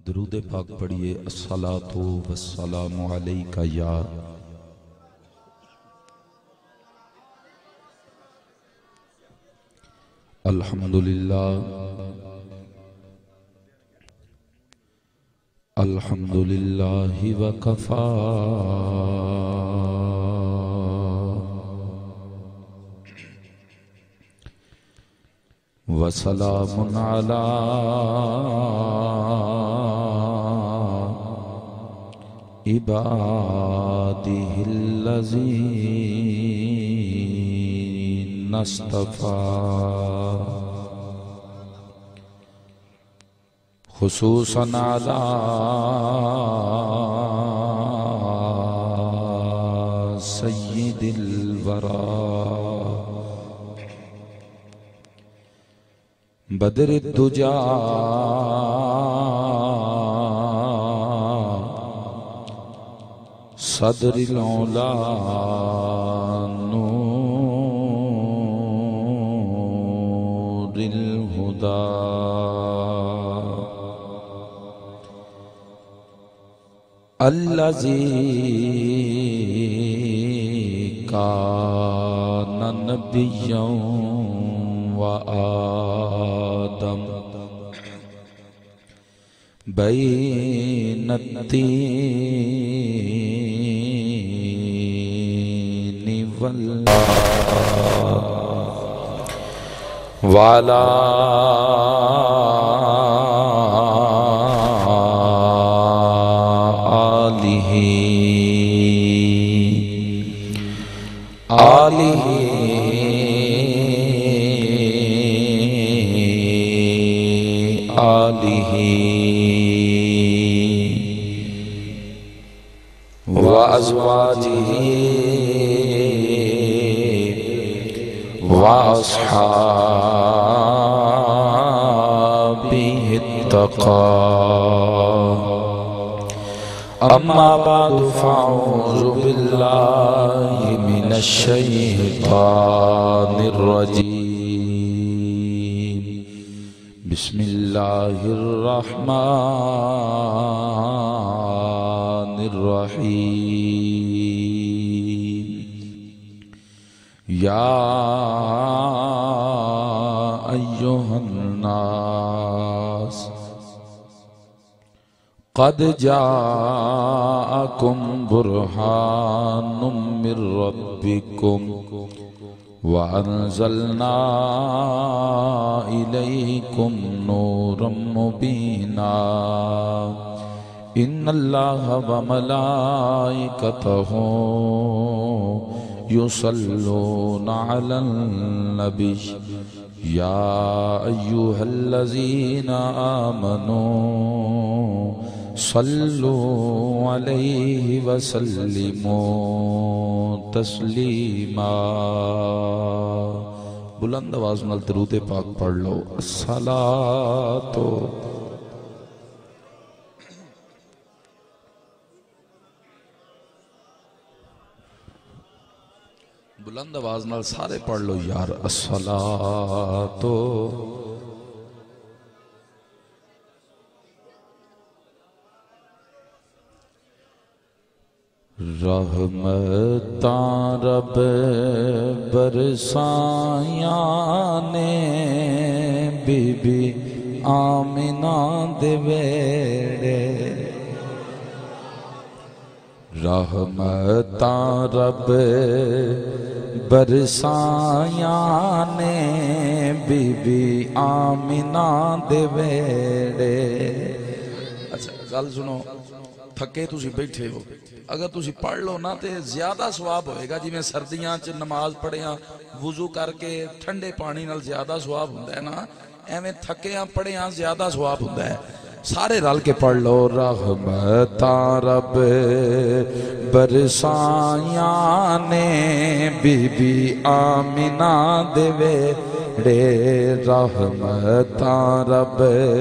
درود پاک پڑھیے الصلاۃ والسلام علیک یا الحمدللہ الحمدللہ وکفا وسلام علی عباده الذین اصطفیٰ خصوصاً علی سید الورا بدر الدجا صدر العلا نور الہدا الذی کان نبیا وآدم بین التین وعلا آلہ وازواجہ واصحابہ التقیٰ اما بعد فاعوذ باللہ من الشیطان الرجیم بسم اللہ الرحمن الرحیم یا ایہا الناس قد جاءکم برہان من ربکم وَأَنزَلْنَا إِلَيْكُمْ نُورًا مُبِينًا إِنَّ اللَّهَ وَمَلَائِكَتَهُ يُصَلُّونَ عَلَى النَّبِيِّ يَا أَيُّهَا الَّذِينَ آمَنُوا صلوا علیہ وسلموا تسلیما بلند آواز نال درود پاک پڑھ لو الصلاۃ بلند آواز نال سارے پڑھ لو یار الصلاۃ رحمتاں رب برسائیاں نے بی بی آمنہ دے ویڑے رحمتاں رب برسائیاں نے بی بی آمنہ دے ویڑے اچھا گل سنو تھکے تسی بیٹھے ہو اگر تسی پڑھ لو نا تے زیادہ ثواب ہوئے گا جی میں سردیاں چ نماز پڑھیاں وضو کر کے ٹھنڈے پانی نال زیادہ ثواب ہوندہ ہے نا ایویں تھکیاں پڑھیاں زیادہ ثواب ہوندہ ہے سارے رل کے پڑھ لو رحمتاں رب برسائیاں نے بی بی آمنہ دے ویڑے رحمتاں رب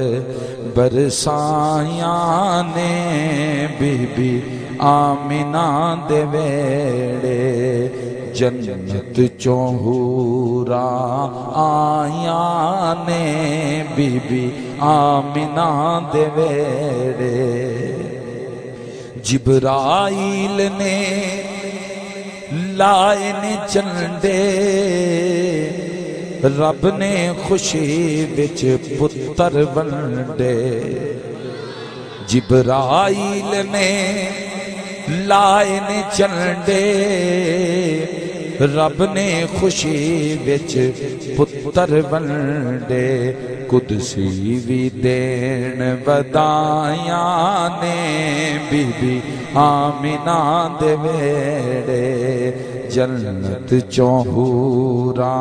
برسائیاں نے بی بی آمنہ دے ویڑے جنت چوں حورا آیاں نے بی بی آمنہ دے ویڑے جبرائیل نے لائے نے جھنڈے رب نے خوشی وچ پتر ونڈے جبرائیل نے لائے نے جھنڈے رب نے خوشی وچ پتر ونڈے قدسی وی دین ودائیاں نے بی بی آمنہ دے ویڑے جنت چوں حورا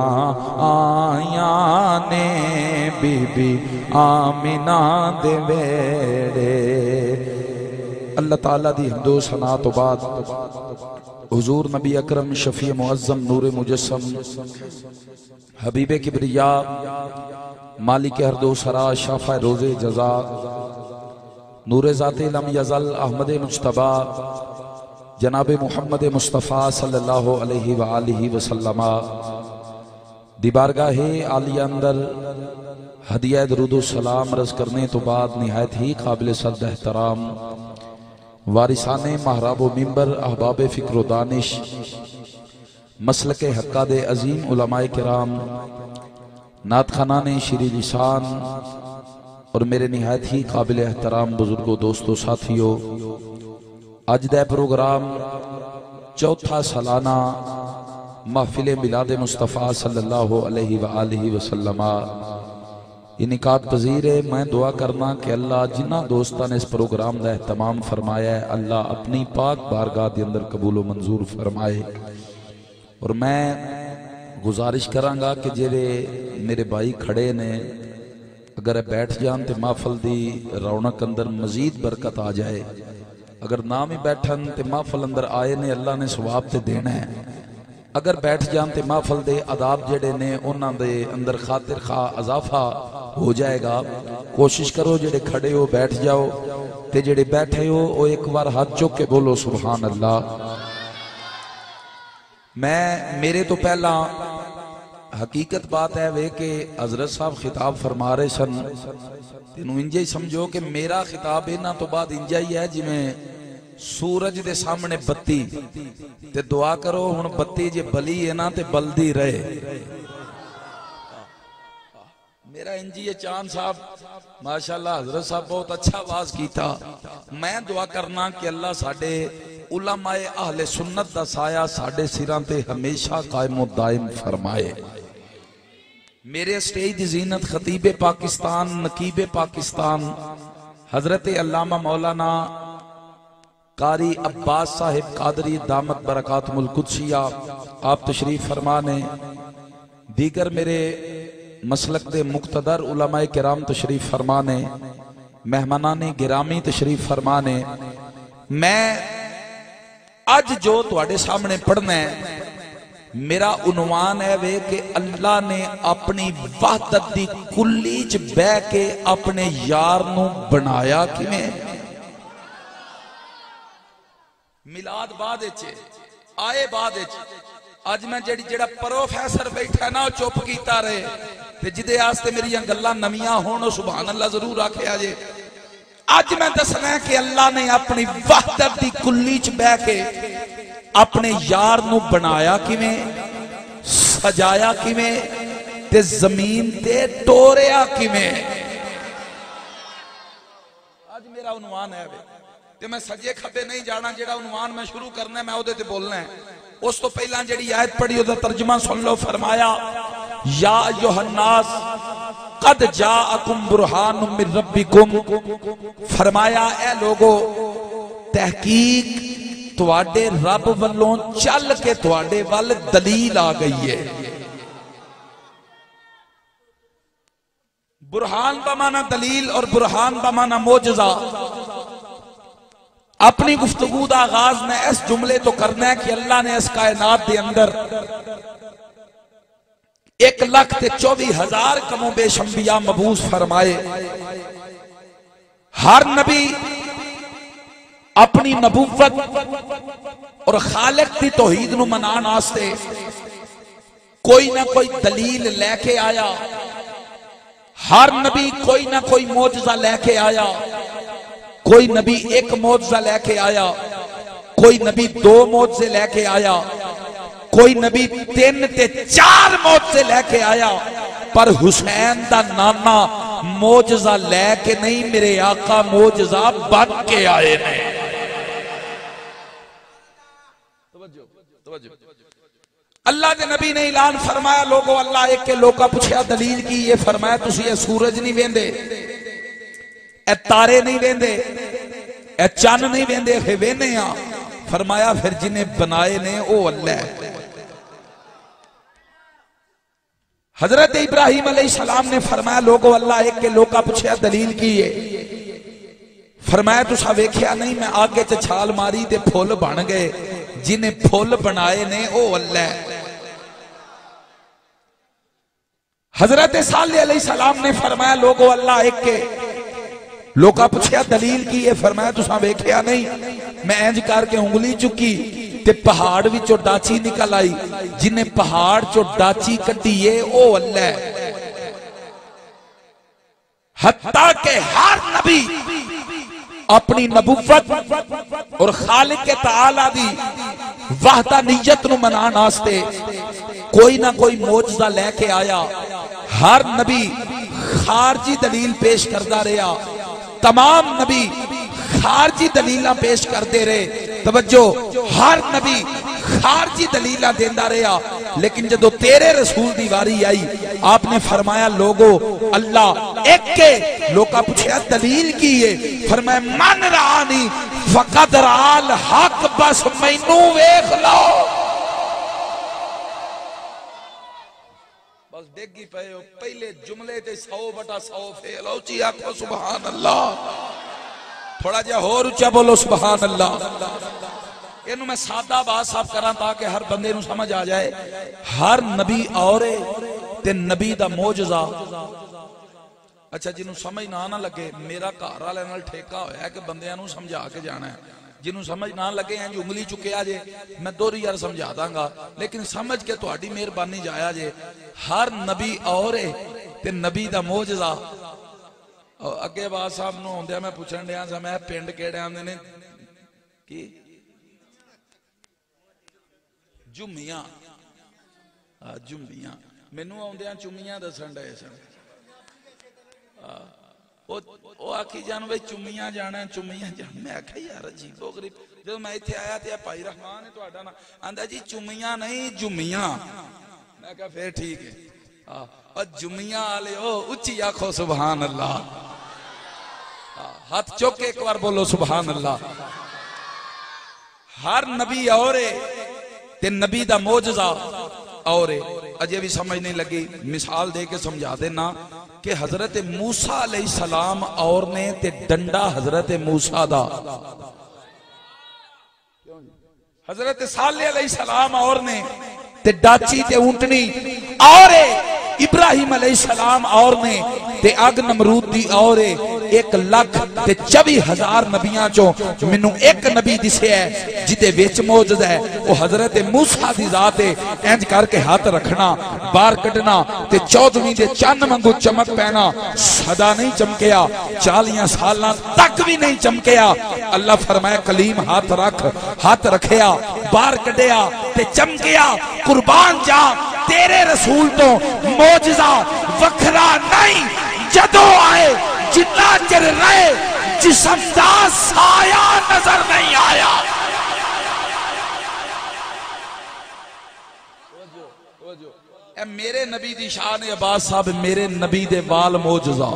آیاں نے بی بی آمنہ دے ویڑے۔ اللہ تعالیٰ دی حمد و ثنا تو بعد حضور نبی اکرم شفیع معظم نور مجسم حبیب کبریا مالک ارض و سرا شافع روز جزا نور ذات لم یزل احمد مجتبی جناب محمد مصطفیٰ صلی اللہ علیہ وآلہ وسلم دی بارگاہ عالیہ اندر ہدیہ درود و سلام عرض کرنے تو بعد نہایت ہی قابل صد احترام وارثان محراب و منبر احباب فکر و دانش مسلک حقاد عظیم علماء کرام نعت خانان شیریں لسان اور میرے نہایت ہی قابل احترام بزرگوں دوستوں ساتھیوں آج دے پروگرام چوتھا سالانہ محفل میلاد مصطفیٰ صلی اللہ علیہ وآلہ وسلم انعقاد پذیر ہے۔ میں دعا کرنا کہ اللہ جنہ دوستاں نے اس پروگرام دا اہتمام فرمایا ہے اللہ اپنی پاک بارگاہ دے اندر قبول و منظور فرمائے، اور میں گزارش کرانگا کہ جیرے میرے بھائی کھڑے نے اگر بیٹھ جان تے محفل دی رونق اندر مزید برکت آ جائے، اگر نام ہی بیٹھن تے محفل اندر آئے نے اللہ نے ثواب تے دینا ہے، اگر بیٹھ جان تے محفل دے عذاب جڑے نے انہاں دے اندر خاطر خواہ اضافہ ہو جائے گا۔ کوشش کرو جڑے کھڑے ہو بیٹھ جاؤ تے جڑے بیٹھے ہو وہ ایک بار ہاتھ چوک کے بولو سبحان اللہ۔ میرے تو پہلا حقیقت بات ہے وہ کہ حضرت صاحب خطاب فرما رہے سن تینوں انجا ہی سمجھو کہ میرا خطاب اینا تو بعد انجا ہی ہے جی میں سورج دے سامنے بتی تے دعا کرو ہن بتی جے بلی ہے نا تے بلدی رہے۔ میرا انجی یہ چاند صاحب ماشاءاللہ حضرت صاحب بہت اچھا واز کیتا، میں دعا کرنا کہ اللہ ساڑھے علماء اہل سنت دا سایہ ساڑھے سران تے ہمیشہ قائم و دائم فرمائے۔ میرے اسٹیج زینت خطیب پاکستان نقیب پاکستان حضرت علامہ مولانا قاری عباس صاحب قادری دامت برکاتم القدسیہ آپ تشریف فرمانے، دیگر میرے مسلک دے مقتدر علماء کرام تشریف فرمانے، مہمانان گرامی تشریف فرمانے۔ میں آج جو تواڈے سامنے پڑھنا ہے میرا عنوان ہے وہ کہ اللہ نے اپنی وحدت دی کلی چ بہ کے اپنے یار نو بنایا کیویں؟ میلاد بعد اچھے آئے بعد اچھے آج میں جڑا پروفیسر بیٹھا ہے نا چوپ کیتا رہے تے جدے آستے میری انگلہ نمیاں ہونو سبحان اللہ ضرور آکھے آجے۔ آج میں دسنا ہے کہ اللہ نے اپنی وحدت دی کلی چ بہ کے اپنے یار نو بنایا کیویں، سجایا کیویں تے زمین تے ٹوریا کیویں۔ آج میرا عنوان ہے تے میں سجے کھبے نہیں جانا، جیڑا عنوان میں شروع کرنا ہے میں او دے تے بولنا ہے۔ اس تو پہلا جیڑی آیت پڑھی او دا ترجمہ سن لو، فرمایا یا ایھا الناس قد جاءکم برہان من ربکم، فرمایا اے لوگو تحقیق تواڈے رب والوں چل کے تواڈے وال دلیل آ گئی ہے۔ برہان بمانا دلیل اور برہان بمانا معجزہ۔ اپنی گفتگو دا آغاز میں اس جملے تو کرنا ہے کہ اللہ نے اس کائنات دے اندر 1,24,000 کم و بیش انبیاء مبعوث فرمائے۔ ہر نبی اپنی نبوت اور خالق دی توحید نو منان واسطے کوئی نہ کوئی دلیل لے کے آیا. ہر نبی کوئی نہ کوئی معجزہ لے کے آیا. کوئی نبی ایک معجزہ لے کے آیا, کوئی نبی 2 معجزے لے کے آیا, کوئی نبی 3 تے 4 معجزے لے کے آیا. پر حسین دا نانا معجزہ لے کے نہیں, میرے آقا معجزہ بن کے آئے نے. اللہ دے نبی نے اعلان فرمایا, لوگو اللہ ایک کے لوگا پوچھیا دلیل کی, یہ فرمایا تسی اے سورج نہیں ویندے, اے تارے نہیں ویندے, اے چاند نہیں ویندے, اے وینے ہاں. فرمایا پھر جنہیں بنائے نے او اللہ ہے. حضرت ابراہیم علیہ السلام نے فرمایا لوگو اللہ ایک کے لوگا پوچھیا دلیل کی ہے. فرمایا تسا ویکھیا نہیں میں آگے چ چھال ماری تے پھول بن گئے, جنہیں پھول بنائے نے او اللہ ہے. حضرت صالح علیہ السلام نے فرمایا لوگو اللہ ایک کے لوگا پوچھیا دلیل کی ہے. فرمایا تسا ویکھیا نہیں میں انج کر کے انگلی چکی تے پہاڑ وچوں ڈاچی نکل آئی, جنہیں پہاڑ چوں ڈاچی کٹی ہے او اللہ ہے. حتیٰ کہ ہر نبی اپنی نبوت اور خالق تعالی دی وحدانیت نو منان واسطے کوئی نہ کوئی معجزہ لے کے آیا. ہر نبی خارجی دلیل پیش کرتا رہا, تمام نبی خارجی دلیلاں پیش کرتے رہے. توجہ, ہر نبی خارجی دلیلاں دیندہ رہا, لیکن جدو تیرے رسول دی واری آئی آپ نے فرمایا لوگو اللہ ایک کے لوگا پوچھیا دلیل کی ہے. فرمایا من رانی فقد رال حق, بس مینوں ویکھ لو. بس ڈگی پے ہو پہلے جملے تے 100/100 فیل ہو. جی آکھو سبحان اللہ. تھوڑا جا اور اونچا بولو سبحان اللہ. اینو میں سادہ بات صاف کراں تاکہ ہر بندے نو سمجھ آ جائے. ہر نبی اور تے نبی دا معجزہ. اچھا جنوں سمجھ نہ لگے, میرا گھر والے نال ٹھیکا ہویا ہے کہ بندیاں نو سمجھا کے جانا ہے. جنوں سمجھ نہ لگے ہیں جو انگلی چکیا جے میں 2 یار سمجھا داں گا, لیکن سمجھ کے تہاڈی مہربانی جایا جے. ہر نبی اور تے نبی دا معجزہ. اگے باز صاحب نو ہوندیا میں پوچھن ڈیا سا میں پنڈ کیڑے آندے نے کی جمعیاں. جمعیاں مینوں آندیاں چمیاں دسن ڈے سن. او آکھی جان بھائی چمیاں جانا چمیاں جانا. میں آکھیا یار عجیب و غریب. جب میں ایتھے آیا تے بھائی رحمان ہے تہاڈا نام, آندا جی چمیاں نہیں جمعیاں. میں کہا پھر ٹھیک ہے. اور جمعیاں والے او اچھی آکھو سبحان اللہ. ہاتھ چوک کے ایک بار بولو سبحان اللہ. ہر نبی اور تے نبی دا معجزہ اور. اجے بھی سمجھ نہیں لگی, مثال دے کے سمجھا دینا کہ حضرت موسیٰ علیہ السلام اور نے تے ڈنڈا حضرت موسیٰ دا, حضرت صالح علیہ السلام اور نے تے ڈاچی تے اونٹنی اور ابراہیم علیہ السلام اور نے تے اگ نمرود دی اور 1,24,000 نبیاں چوں منوں ایک نبی دسے ہے جدے وچ موجود ہے وہ حضرت موسیٰ دی ذات ہے. انج کر کے ہاتھ رکھنا باہر کڈنا تے 14ویں دے چن منگو چمک پینا. صدا نہیں چمکیا, 40 سالاں تک بھی نہیں چمکیا. اللہ فرمایا کلیم ہاتھ رکھ, ہاتھ رکھیا باہر کڈیا تے چمکیا. قربان جا تیرے رسول تو معجزہ وکھرا نہیں جدو آئے جتنا چر رہے جسم دا سایہ نظر نہیں آیا. اے میرے نبی دی شان عباس صاحب, میرے نبی دے وال معجزہ,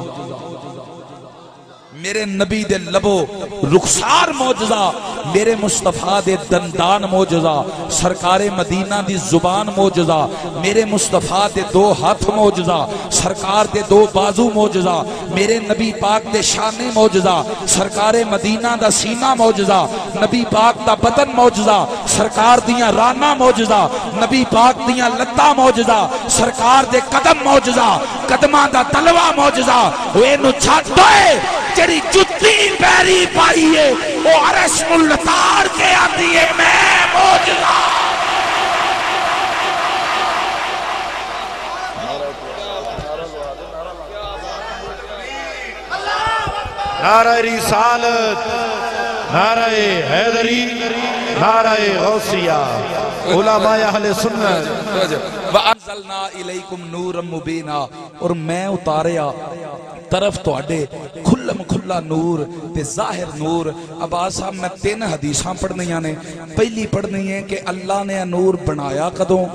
میرے نبی دے لبو رخسار معجزہ, میرے مصطفیٰ دے دندان معجزہ, سرکار مدینہ دی زبان معجزہ, میرے مصطفیٰ دے 2 ہاتھ معجزہ, سرکار دے 2 بازو معجزہ, میرے نبی پاک دے شانے معجزہ, سرکار مدینہ دا سینہ معجزہ, نبی پاک دا بدن معجزہ, سرکار دیاں رانا معجزہ, نبی پاک دیاں لتاں معجزہ, سرکار دے قدم معجزہ, قدمہ دا تلوہ موجزہ وہ انہوں چھاٹوئے جڑی جتی پیری پائیے وہ عرش ملتار کے آتی ہے میں موجزہ نعرہ رسالت، نعرہ حیدری، نعرہ غوثیہ، علماء اہل سنت۔ وَأَنزَلْنَا إِلَيْكُمْ نُورًا مُبِينًا اور میں اتاریا طرف تو اڈے کھلم کھلا نور تے ظاہر نور۔ اب صاحب میں 3 حدیثاں پڑھنیاں نے۔ پہلی پڑھنی ہے کہ اللہ نے نور بنایا کدوں،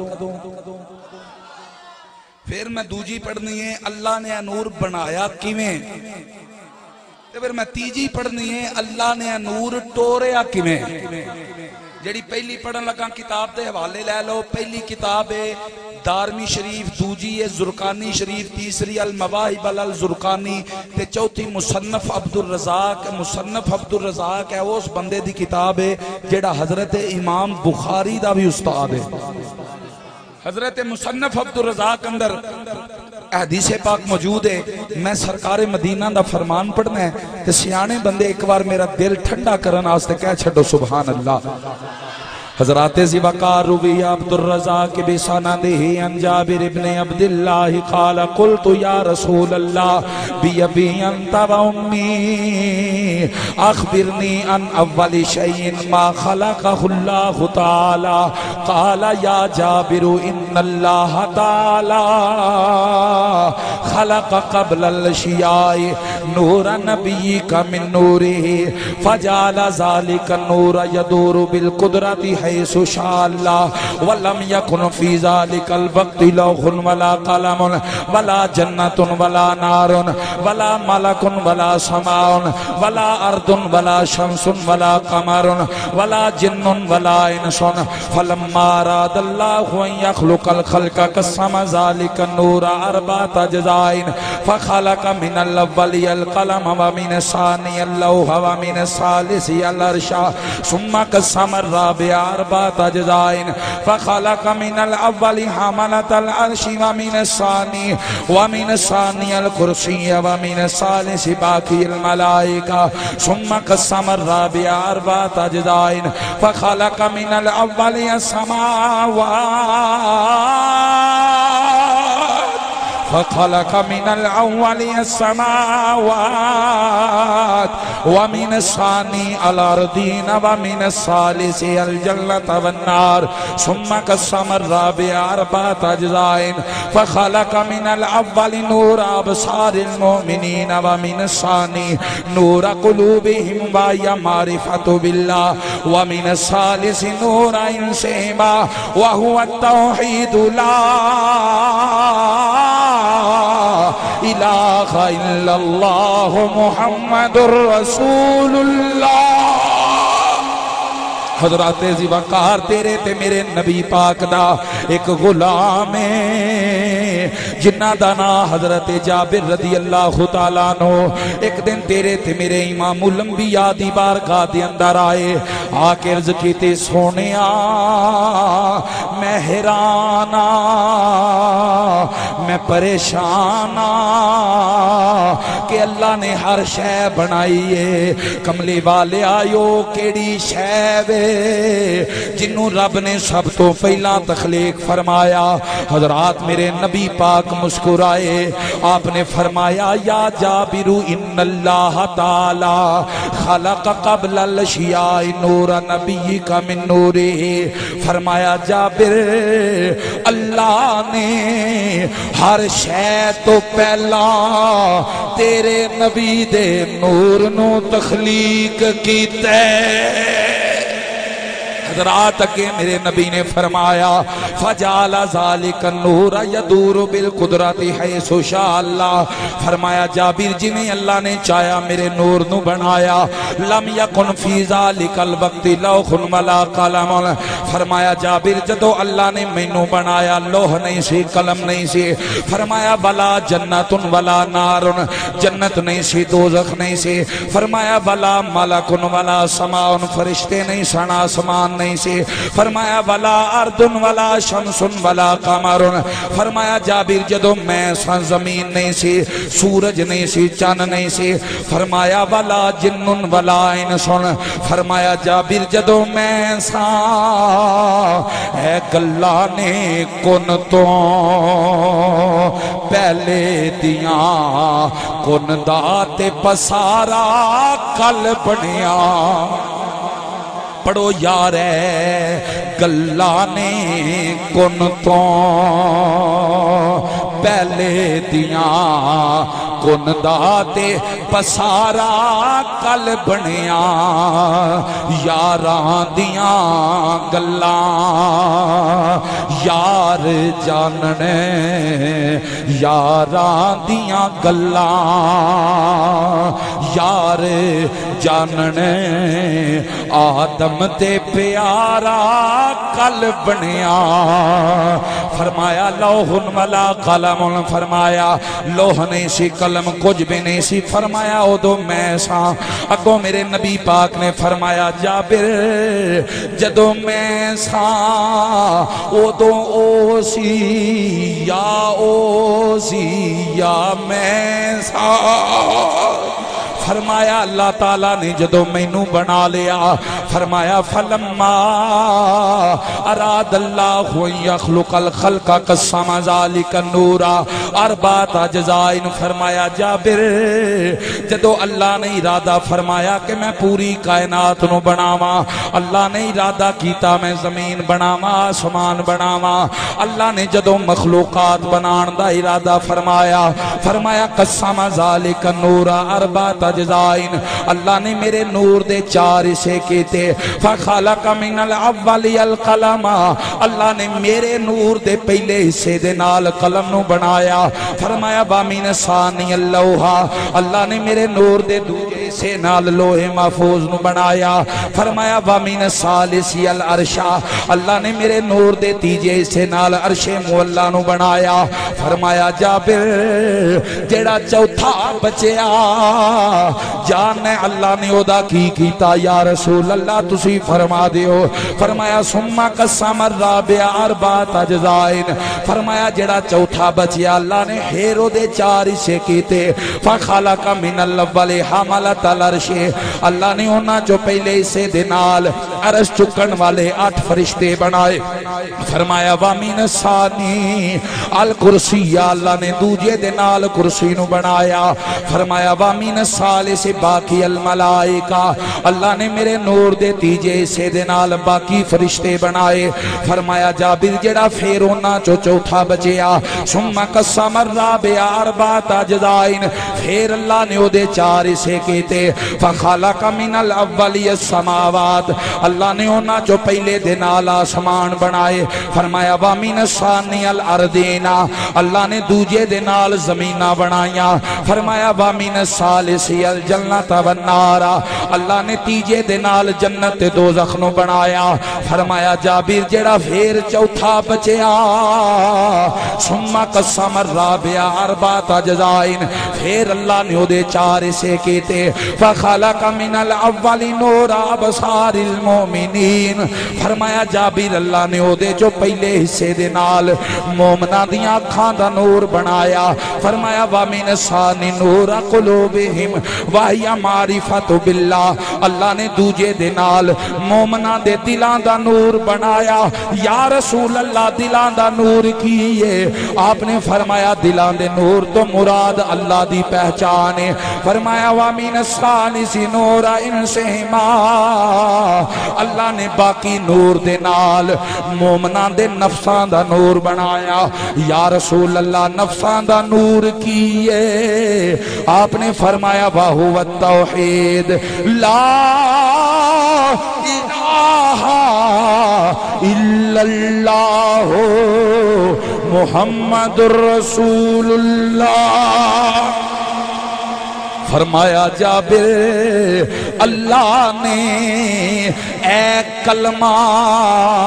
پھر میں دوجی پڑھنی ہے اللہ نے نور بنایا کیویں، پھر میں تیجی پڑھنی ہے اللہ نے نور ٹوریا کیویں۔ جڑی پہلی پڑھن لگا کتاب دے حوالے لے لو۔ پہلی کتاب ہے دارمی شریف، دوجی ہے زرقانی شریف، تیسری المواہب الزرقانی تے چوتھی مصنف عبدالرزاق۔ مصنف عبدالرزاق ہے اس بندے دی کتاب ہے جڑا حضرت امام بخاری دا بھی استاد ہے۔ حضرت مصنف عبدالرزاق اندر حدیث پاک موجود ہے۔ میں سرکار مدینہ دا فرمان پڑھنا ہے تے سیانے بندے ایک بار میرا دل ٹھنڈا کرن آستے کہہ چھڑو سبحان اللہ۔ حضرات زبقار روی عبدالرزاق بسندہ عن جابر ابن عبداللہ قال قلت یا رسول اللہ بی انت و امی اخبرنی عن اول شیء ما خلقہ اللہ تعالی قال یا جابر ان اللہ تعالی خلق قبل الاشیاء نور نبیک من نورہ فجعل ذلك النور يدور بالقدرت حیث شاء اللہ ولم یکن فی ذالک الوقت لوح ولا قلم ولا جنت ولا نار ولا ملک ولا سماء ولا ارض ولا شمس ولا قمر ولا جن ولا انس فلما اراد اللہ ان یخلق الخلق قسم ذالک النور 4 اجزاء فخلق من الاول القلم ومن الثانی اللوح ومن الثالث العرش ثم قسم الرابع 4 اجزاء فخلق من الاول حملة العرش ومن الثاني الكرسي ومن الثالث باقي الملائكة ثم قسم الرابع 4 اجزاء فخلق من الاول فخلق من الأول السماوات ومن الثاني الأرضين ومن الثالث الجنة والنار ثم قسم الرابع 4 أجزاء فخلق من الأول نور أبصار المؤمنين ومن الثاني نور قلوبهم وهي معرفة بالله ومن الثالث نور إنسهما وهو التوحيد لا الہ الا اللہ محمد رسول اللہ۔ حضرات زبقار تیرے تے میرے نبی پاک دا ایک غلام ہے جنہ دا نام حضرت جابر رضی اللہ تعالیٰ عنہ ایک دن تیرے تے میرے امام الانبیاء دی بارگاہ دے اندر آئے آ کے عرض کیتے سونیا میں حیرانا میں پریشانا کہ اللہ نے ہر شے بنائی ہے کملی والے آئیو کیڑی شے وے جنہوں رب نے سب تو پہلا تخلیق فرمایا۔ حضرات میرے نبی پاک مسکرائے آپ نے فرمایا یا جابر ان اللہ تعالی خلق قبل الاشیاء نور نبی کا من نورہ۔ فرمایا جابر اللہ نے ہر شے تو پہلا تیرے نبی دے نور نو تخلیق کیتے۔ حضرات کے میرے نبی نے فرمایا فجعل ذالک النور یدور بالقدرت حیث شاء اللہ۔ فرمایا جابر جنہیں اللہ نے چاہیا میرے نور نو بنایا لم یکن فی ذالک الوقت لوح ولا قلم۔ فرمایا جابر جدو اللہ نے مینوں بنایا لوح نہیں سی قلم نہیں سی۔ فرمایا ولا جنت ولا نار جنت نہیں سی دوزخ نہیں سی۔ فرمایا ولا ملک ولا سماء فرشتے نہیں سن آسمان نہیں سی فرمایا ولا اردن ولا شمسن ولا قمرن فرمایا جابر جدو میں سا زمین نہیں سی سورج نہیں سی چاند نہیں سی فرمایا ولا جنن ولا انسن فرمایا جابر جدو میں سا اے گلا نے کن تو پہلے دیاں کن دات پسارا کل بنیا پڑھو یار گلا نے کن تو پہلے دیاں کن داتے پسارا کل بنیا یاراں دیاں گلاں یار جاننے یاراں دیاں گلاں یار جاننے آدم تے پیارا کل بنیا فرمایا لوہن ولا قلم فرمایا لوہ نہیں سی قلم کچھ بھی نہیں سی فرمایا او دو میں سا اگو میرے نبی پاک نے فرمایا جابر جدو میں سا او دو او سی یا میں سا فرمایا اللہ تعالیٰ نے جدو مینوں بنا لیا فرمایا فلما اراد اللہ یخلق الخلق قسم ذالک النورا اربعۃ اجزاء فرمایا جابر جدو اللہ نے ارادہ فرمایا کہ میں پوری کائنات نو بناواں اللہ نے ارادہ کیتا میں زمین بناواں آسمان بناواں اللہ نے جدو مخلوقات بنان دا ارادہ فرمایا قسم ذالک النورا اربعۃ اجزائن اللہ نے میرے نور دے 4 حصے کیتے فخلق من الاول القلم اللہ نے میرے نور دے پہلے حصے دے نال قلم نو بنایا فرمایا وامن ثانی اللوح اللہ نے میرے نور دے دوسرے حصے نال لوح محفوظ نو بنایا فرمایا وامن ثالث العرش اللہ نے میرے نور دے تیجے حصے نال عرش مولا نو بنایا فرمایا جابر جیڑا چوتھا بچیا جاننے اللہ نے ادا کی کیتا یا رسول اللہ تسی فرما دیو فرمایا ثم قسم الرابع اربعۃ اجزاء فرمایا جڑا چوتھا بچیا اللہ نے ہیرو دے 4 حصے کیتے فخلق من الاول حملۃ العرش اللہ نے انہاں جو پہلے حصے دے نال عرش چکن والے 8 فرشتے بنائے فرمایا وامن ثانی الکرسی اللہ نے دوجے دے نال کرسی نو بنایا فرمایا وامن ثالث باقی الملائکہ اللہ نے میرے نور دے تیجے حصے دے نال باقی فرشتے بنائے فرمایا جابر جڑا پھر انہاں چو چوتھا بچیا ثم قسم الرابع اربعۃ اجزاء پھر اللہ نے او دے 4 حصے کیتے فخلق من الاول السماوات اللہ نے انہاں چو پہلے دے نال آسمان بنائے فرمایا وامن ثانی الارضین اللہ نے دوجے دے نال زمیناں بنائیاں فرمایا وامن ثالث الجنت والنار اللہ نے تیجے دے نال جنت تے دوزخ نو بنایا فرمایا جابر جڑا پھر چوتھا بچیا ثم قسم الرابع اربعۃ اجزاء پھر اللہ نے او دے 4 حصے کیتے فخلق من الاول نور ابصار المؤمنین فرمایا جابر اللہ نے او دے جو پہلے حصے دے نال مومناں دیاں اکھاں دا نور بنایا فرمایا وامن ثانی نور قلوبہم وہی معرفت باللہ اللہ نے دوجے دے نال مومناں دے دلاں دا نور بنایا یا رسول اللہ دلاں دا نور کیے آپ نے فرمایا دلاں دے نور تو مراد اللہ دی پہچان ہے فرمایا وامن الثالث نور انسہما اللہ نے باقی نور دے نال مومناں دے نفساں دا نور بنایا یا رسول اللہ نفساں دا نور کیے آپ نے فرمایا وَهُوَ التوحید لا الہ الا اللہ محمد رسول اللہ فرمایا جابر اللہ نے اے کلمہ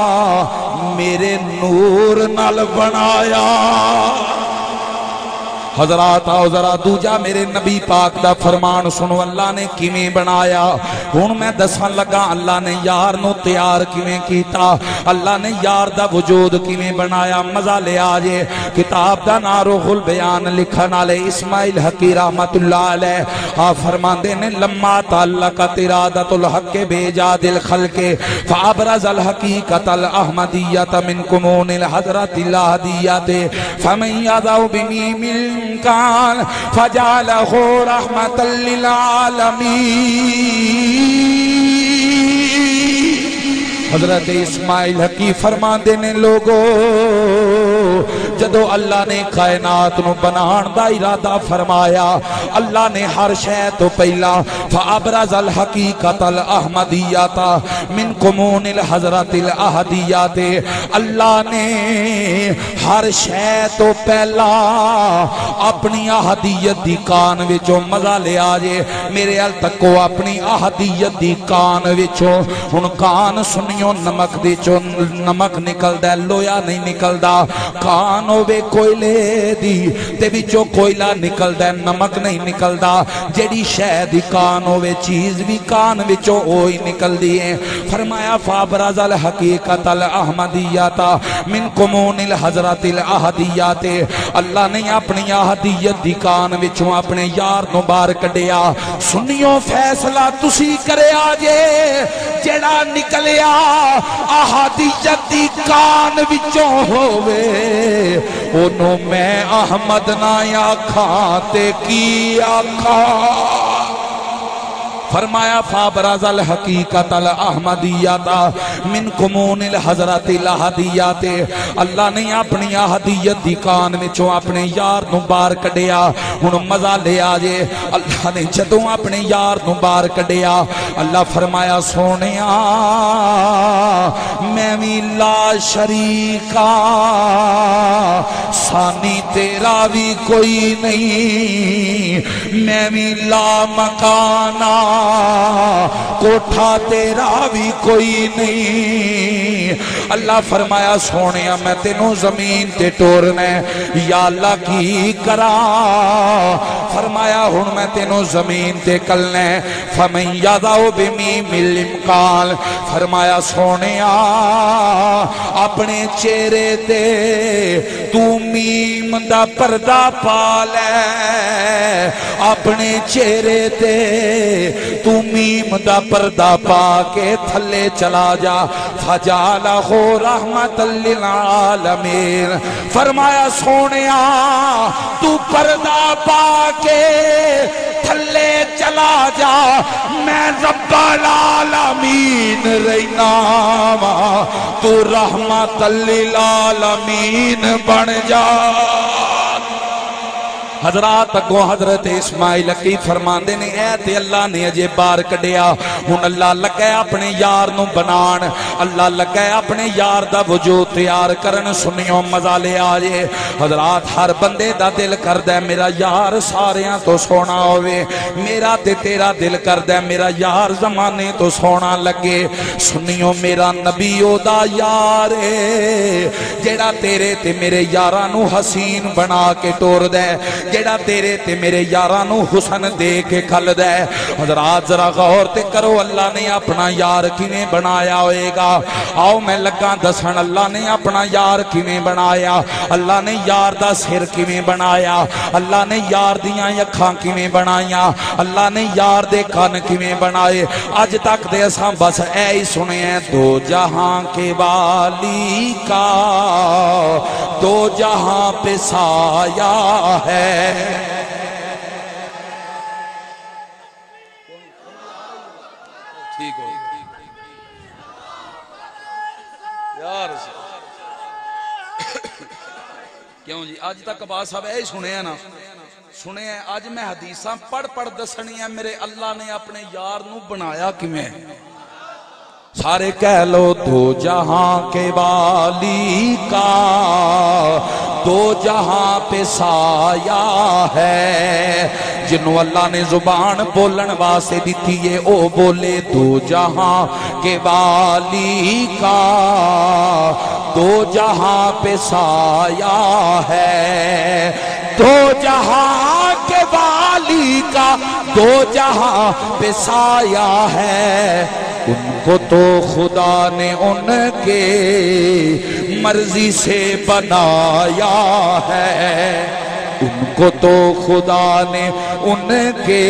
میرے نور نال بنایا حضرات آؤ ذرا دوجا میرے نبی پاک دا فرمان سنو اللہ نے کیویں بنایا ہن میں دسن لگا اللہ نے یار نو تیار کیویں کیتا اللہ نے یار دا وجود کیویں بنایا مزہ لے آجے کتاب دا نا روح البیان لکھن والے اسماعیل حقی رحمت اللہ علیہ آپ فرماندے نے لما تعلقت ارادت الحق بیجاد الخلق فابرز الحقیقت الاحمدیت من کمون الحضرت الاحدیت فمن یدعو بمیم الامکان فجعلہ رحمت للعالمین حضرت اسماعیل حقی فرماندے نے لوگو جدو اللہ نے کائنات نو بنان دا ارادہ فرمایا اللہ نے ہر شے تو پہلا فابرز الحقیقت الاحمدیت من کمون الحضرت الاحدیت اللہ نے ہر شے تو پہلا اپنی احدیت دی کان وچوں مزہ لے آجے میرے ال تکو اپنی احدیت دی کان وچوں ہن کان سنیو نمک دی چوں نمک نکل دے لویا نہیں نکل دا کان ہوے کوئلے دی تے وچوں کوئلہ نکل دے نمک نہیں نکل دا جیڑی شے دی کان ہوے چیز بھی کان وچوں ہوئی نکل دی ہے فرمایا فابرز الحقیقت الاحمدیت من کمون الحضرت الاحدیت اللہ نے اپنی احدیت دی کان وچوں اپنے یار نو باہر کڈیا سنیو فیصلہ تسی کرے آجے جیڑا نکلیا احدیت دی کان وچوں ہووے انہوں میں احمد نہ آکھاں تے کی آکھاں فرمایا فابرز الحقیقت الاحمدیت من کمون الحضرت الاحدیت اللہ نے اپنی احدیت دی کان وچوں اپنے یار نو باہر کڈیا ہن مزہ لے آجے اللہ نے جدوں اپنے یار نو باہر کڈیا اللہ فرمایا سونیا میں بھی لا شریکا ثانی تیرا بھی کوئی نہیں میں بھی لا مکانا کوٹھا تیرا بھی کوئی نہیں اللہ فرمایا سونیا میں تینوں زمین تے ٹورنا یا اللہ کی کرا فرمایا ہن میں تینوں زمین تے کلنا فمن یدعو بمیم الامکان فرمایا سونیا اپنے چہرے تے تو میم دا پردہ پا لے اپنے چہرے تے تو میم دا پردہ پا کے تھلے چلا جا فجعلہ رحمت للعالمین فرمایا سونیا تو پردہ پا کے تھلے چلا جا میں رب العالمین رہنا تو رحمت للعالمین بن جا حضرات اگو حضرت اسماعیل حقی فرماندے نے اے تے اللہ نے اجے بار کڈیا ہن اللہ لگا اپنے یار نو بنان اللہ لگا اپنے یار دا وجود تیار کرن سنیو مزہ لے آجے حضرات ہر بندے دا دل کردا ہے میرا یار ساریاں تو سونا ہوئے میرا تے تیرا دل کردا ہے میرا یار زمانے تو سونا لگے سنیو میرا نبی او دا یار جیڑا تیرے تے میرے یاراں نو حسین بنا کے ٹور دے جیڑا تیرے تے میرے یارانو حسن دے کے کھل دے حضرات ذرا غور تے کرو اللہ نے اپنا یار کیویں بنایا ہوئے گا آؤ میں لگا دسن اللہ نے اپنا یار کیویں بنایا اللہ نے یار دا سر کیویں بنایا اللہ نے یار دیاں اکھاں کیویں بنایا اللہ نے یار دے کان کیویں بنائے اج تک دے اساں بس اے ہی سنے ہیں دو جہاں کے والی کا دو جہاں پہ سایہ ہے ٹھیک ہو یار کیوں جی آج تک عباس صاحب اے سنے ہیں نا سنے ہیں آج میں حدیثاں پڑھ دسنی ہیں میرے اللہ نے اپنے یار نو بنایا کیویں سارے کہہ لو دو جہاں کے والی کا دو جہاں پہ سایہ ہے جنہوں اللہ نے زبان بولن واسے دیتی ہے او بولے دو جہاں کے والی کا دو جہاں پہ سایہ ہے دو جہاں کے والی کا دو جہاں پہ سایہ ہے، ان کو تو خدا نے ان کے مرضی سے بنایا ہے، ان کو تو خدا نے ان کے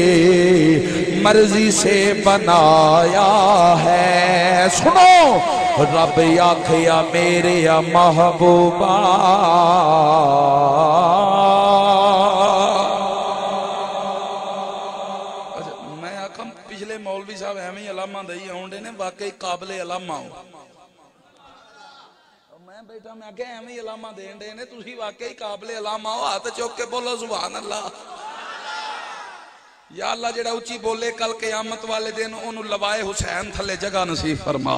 مرضی سے بنایا ہے۔ سنو رب آکھیا میرے یا محبوبہ، میں آکھا پچھلے مولوی صاحب ایویں علامہ دئی آؤنڈے نے واقعی قابل علامہ ہو، میں بیٹا میں آکھا ایویں علامہ دین دے نے تسی واقعی قابل علامہ ہو، ہاتھ چوک کے بولو سبحان اللہ۔ یا اللہ جڑا اچھی بولے کل قیامت والے دن انہوں لوائے حسین تھلے جگہ نصیب فرما۔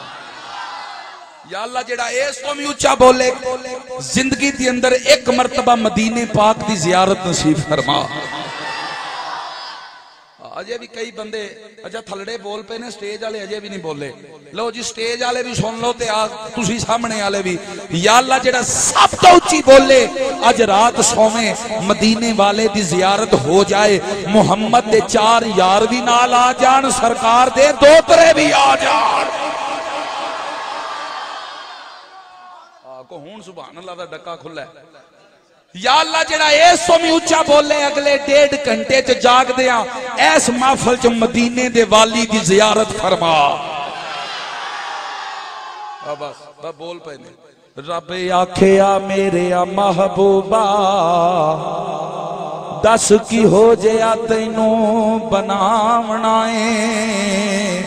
یا اللہ جڑا ایس تو میں اچھا بولے زندگی دی اندر ایک مرتبہ مدینے پاک دی زیارت نصیب فرما۔ اجے بھی کئی بندے اجا تھلڑے بول پہ نے سٹیج آلے اجے بھی نہیں بولے، لو جی سٹیج آلے بھی سن لو تے تسی سامنے آلے بھی۔ یا اللہ جڑا سب تو اچھی بولے اج رات سومیں مدینے والے دی زیارت ہو جائے، محمد دے 4 یار بھی نال آ جان، سرکار دے 2 ترے بھی آ جان۔ کو ہون سبحان اللہ دا ڈکا کھلا ہے۔ یا اللہ جڑا ایس تو میں اچھا بولے اگلے 1.5 گھنٹے چ جاگ دیاں ایس محفل چ مدینے دے والی دی زیارت فرما۔ بس بول پہ نہیں۔ رب آکھیا میرے محبوبہ، دس کی ہو جیا تینوں بناونا ہے۔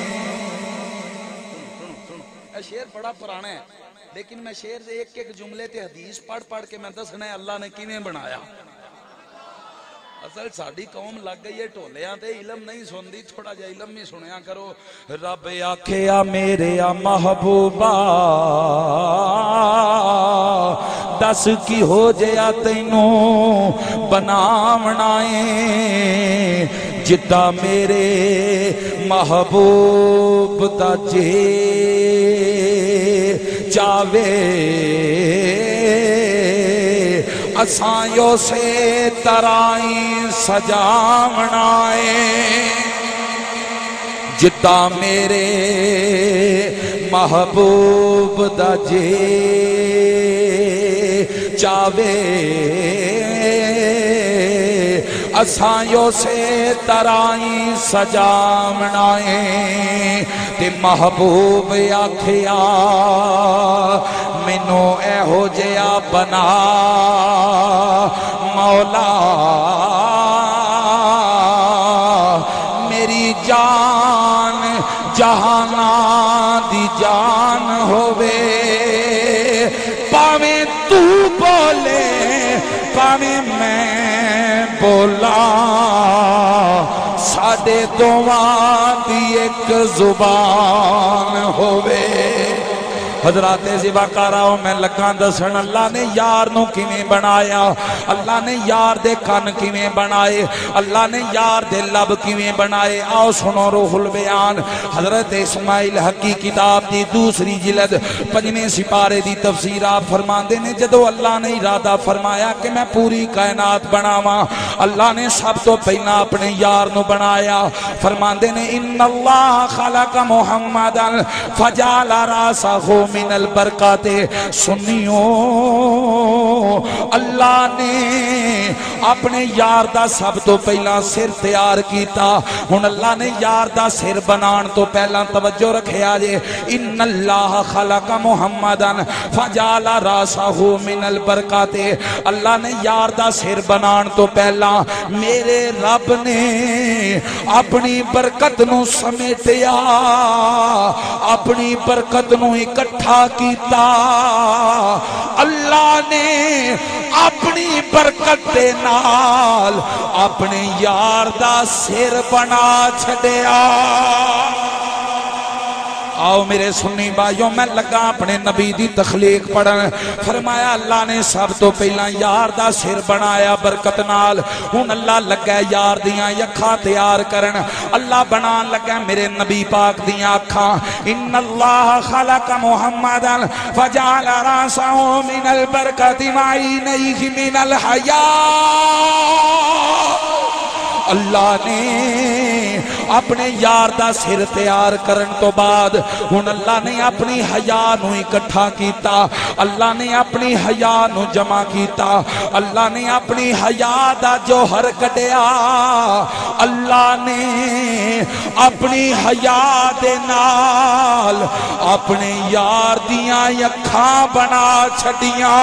شعر بڑا پرانا ہے لیکن میں شعر سے ایک جملے تے حدیث پڑھ کے میں دسنا ہے اللہ نے کیویں بنایا۔ اصل ساڈی قوم لگ گئی ہے ٹولیاں تے علم نہیں سندی، تھوڑا جا علم بھی سنیا کرو۔ رب آکھیا میرے محبوبہ، دس کی ہو جیا تینوں بناونا ہے، جدا میرے محبوب دا جے چاوے، اسائیوں سے ترائیں سجاونا ہے، جدا میرے محبوب دا جے چاوے، اسائیوں سے ترائیں سجاونا ہے۔ تے محبوب آکھیا مینوں اے ہو جیا بنا مولا، میری جان جہانا دی جان ہووے، پاویں تو بولے پاویں میں بولا، ساڈے دوواں دی ایک زبان ہووے۔ حضرات زباکاراؤ میں لگاں دسن اللہ نے یار نو کیویں بنایا، اللہ نے یار دے کان کیویں بنائے، اللہ نے یار دے لب کیویں بنائے۔ آؤ سنو روح البیان، حضرت اسماعیل حقی کتاب دی 2 جلد 5ویں سپارے دی تفسیر آپ فرماندے نے جدو اللہ نے ارادہ فرمایا کہ میں پوری کائنات بناواں، اللہ نے سب تو پہلا اپنے یار نو بنایا۔ فرماندے نے ان اللہ خلق محمدا فجعل راسہ من البرکات۔ سنیوں اللہ نے اپنے یار دا سب تو پہلا سر تیار کیتا، ہن اللہ نے یار دا سر بنان تو پہلا توجہ رکھیا جے، ان اللہ خلق محمدا فجعل راسہ من البرکات۔ اللہ نے یار دا سر بنان تو پہلا میرے رب نے اپنی برکت نو سمیٹیا، اپنی برکت نو اکٹھا کیتا۔ اللہ نے اپنی برکت دے نال اپنے یار دا سر بنا چھڑیا۔ آؤ میرے سنی بھائیوں میں لگا اپنے نبی دی تخلیق پڑھن فرمایا اللہ نے سب تو پہلا یار دا سر بنایا برکت نال ہن اللہ لگا یار دیاں اکھاں تیار کرن اللہ بنان لگا میرے نبی پاک دیاں اکھاں ان اللہ خلق محمدا فجعل راسه من البرکت وعینیہ من الحیاء اللہ نے اپنے یار دا سر تیار کرن تو بعد ہن اللہ نے اپنی حیا نو اکٹھا کیتا اللہ نے اپنی حیا نو جمع کیتا اللہ نے اپنی حیا دا جوہر کڈیا اللہ نے اپنی حیا دے نال اپنے یار دیاں اکھاں بنا چھڈیاں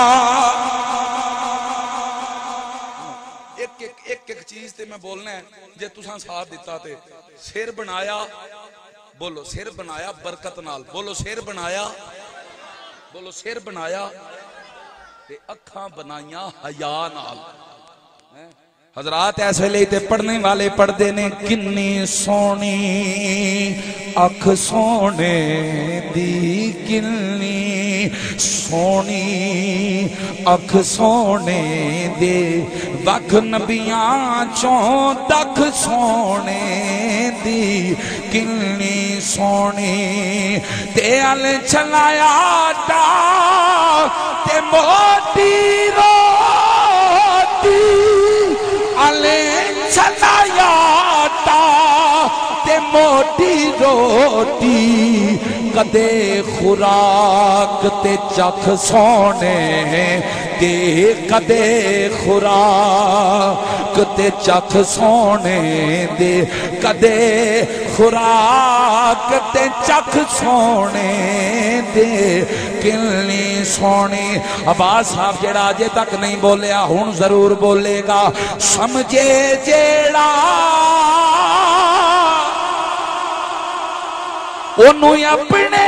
ایک چیز تے میں بولنا ہے جے تساں ساتھ دیتا تے سر بنایا بولو سر بنایا برکت نال بولو سر بنایا بولو سر بنایا تے اکھاں بنائیاں حیا نال حضرات ایسے لئے تے پڑھنے والے پڑھ دینے کنی سونی اکھ سونے دی کنی سونی اکھ سونے دے وکھ نبیاں چوں دکھ سونے دی کنی سونی تے ال چلایا دا تے موٹی روٹی علی چلایا تا تے موٹی روٹی کدے خوراک تے چکھ سونے دے کدے خوراک تے چکھ سونے دے کدے خوراک تے چکھ سونے دے کلنی سونی عباس صاحب جیڑا آجے تک نہیں بولیا ہون ضرور بولے گا سمجھے جیڑا انہوں اپنے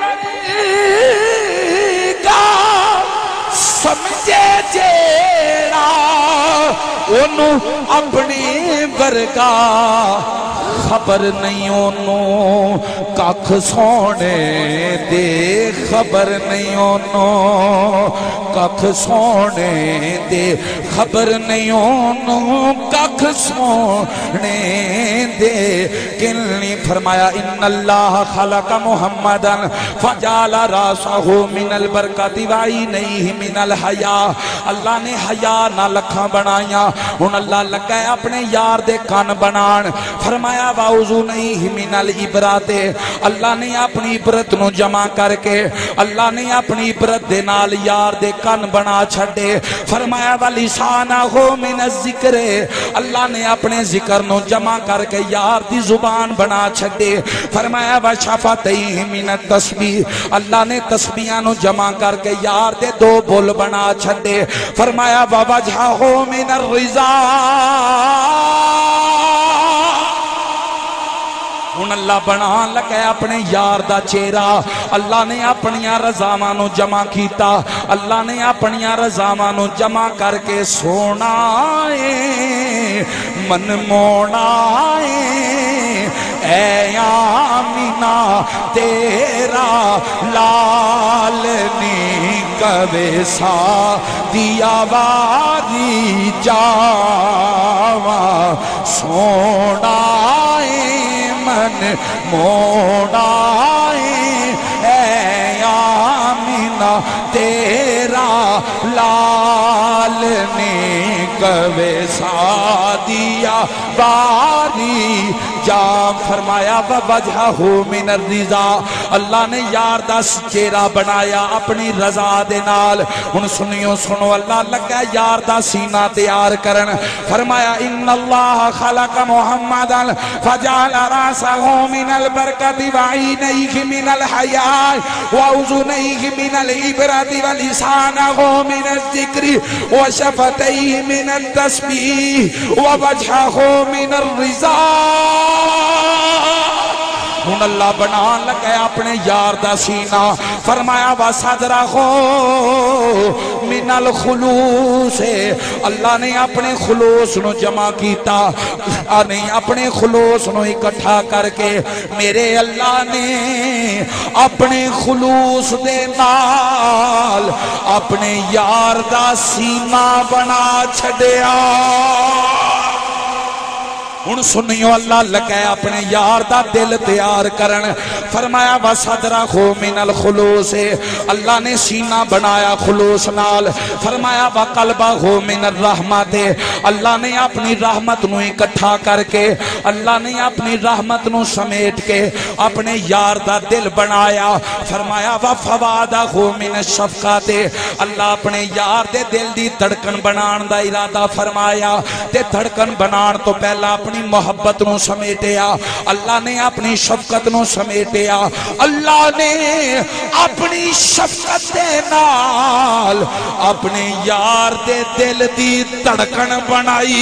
گا سمجھے جیڑا انہوں اپنے ورگا خبر نہیں انہوں ککھ سونے دے خبر نہیں انہوں ککھ سونے دے خبر نہیں انہوں ککھ سونے دے کلنی فرمایا ان اللہ خلق محمدا فجعل راسہ من البرکت وعینیہ من الحیاء اللہ نے حیا نہ لکھاں بنایا ہن اللہ لگا اپنے یار دے کان بنان فرمایا وَعُذُنَيْهِ مِنَ الْعِبْرَاتِ اللہ نے اپنی عبرت نو جمع کر کے اللہ نے اپنی عبرت دے نال یار دے کان بنا چھڑے فرمایا وَلِسَانَهُ مِنَ الذِّكْرِ اللہ نے اپنے ذکر نو جمع کر کے یار دی زبان بنا چھڑے فرمایا وَشَفَتَيْهِ مِنَ التَّسْبِيحِ اللہ نے تسبیحاں نو جمع کر کے یار دے دو بول بنا چھڑے فرمایا وَوَجْهَهُ مِنَ الرِّضَا ہن اللہ بنان لگے اپنے یار دا چہرہ اللہ نے اپنیاں رضاواں نو جمع کیتا اللہ نے اپنیاں رضاواں نو جمع کر کے سونا اے من موڑا اے آمینہ تیرا لال نی کبے سا دیا واری جاوا سونا من موڑائیں اے آمینہ تیرا لال نے کبے سادیا باری جا فرمایا وَوَجْهَهُ مِنَ الرِّضَا اللہ نے یار دا چہرہ بنایا اپنی رضا دے نال ہن سنیو سنو اللہ لگا یار دا سینہ تیار کرن فرمایا ان اللہ خلق محمدا فجعل راسه من البرکت وعینیہ من الحیاء وعذنیہ من العبرت ولسانه من الذکر وشفتیہ من التسبیح ووجهه من الرضا ہن اللہ بنان لگا اپنے یار دا سینہ فرمایا وَصَدْرَهُ مِنَ الْخُلُوصِ اللہ نے اپنے خلوص نو جمع کیتا نہیں اپنے خلوص نو اکٹھا کر کے میرے اللہ نے اپنے خلوص دے نال اپنے یار دا سینہ بنا چھڑیا ہن سنیو اللہ لگا اپنے یار دا دل تیار کرن فرمایا وَصَدْرَهُ مِنَ الْخُلُوصِ اللہ نے سینہ بنایا خلوص نال فرمایا وَقَلْبَهُ مِنَ الرَّحْمَةِ اللہ نے اپنی رحمت نو اکٹھا کر کے اللہ نے اپنی رحمت نو سمیٹ کے اپنے یار دا دل بنایا فرمایا وَفَوَادَهُ مِنَ الشَّفْقَةِ اللہ اپنے یار دے دل دی دھڑکن بنان دا ارادہ فرمایا تے دھڑکن بنان تو پہلا اپنی محبت نو سمیٹیا اللہ نے اپنی شفقت نو سمیٹیا اللہ نے اپنی شفقت دے نال اپنے یار دے دل دی دھڑکن بنائی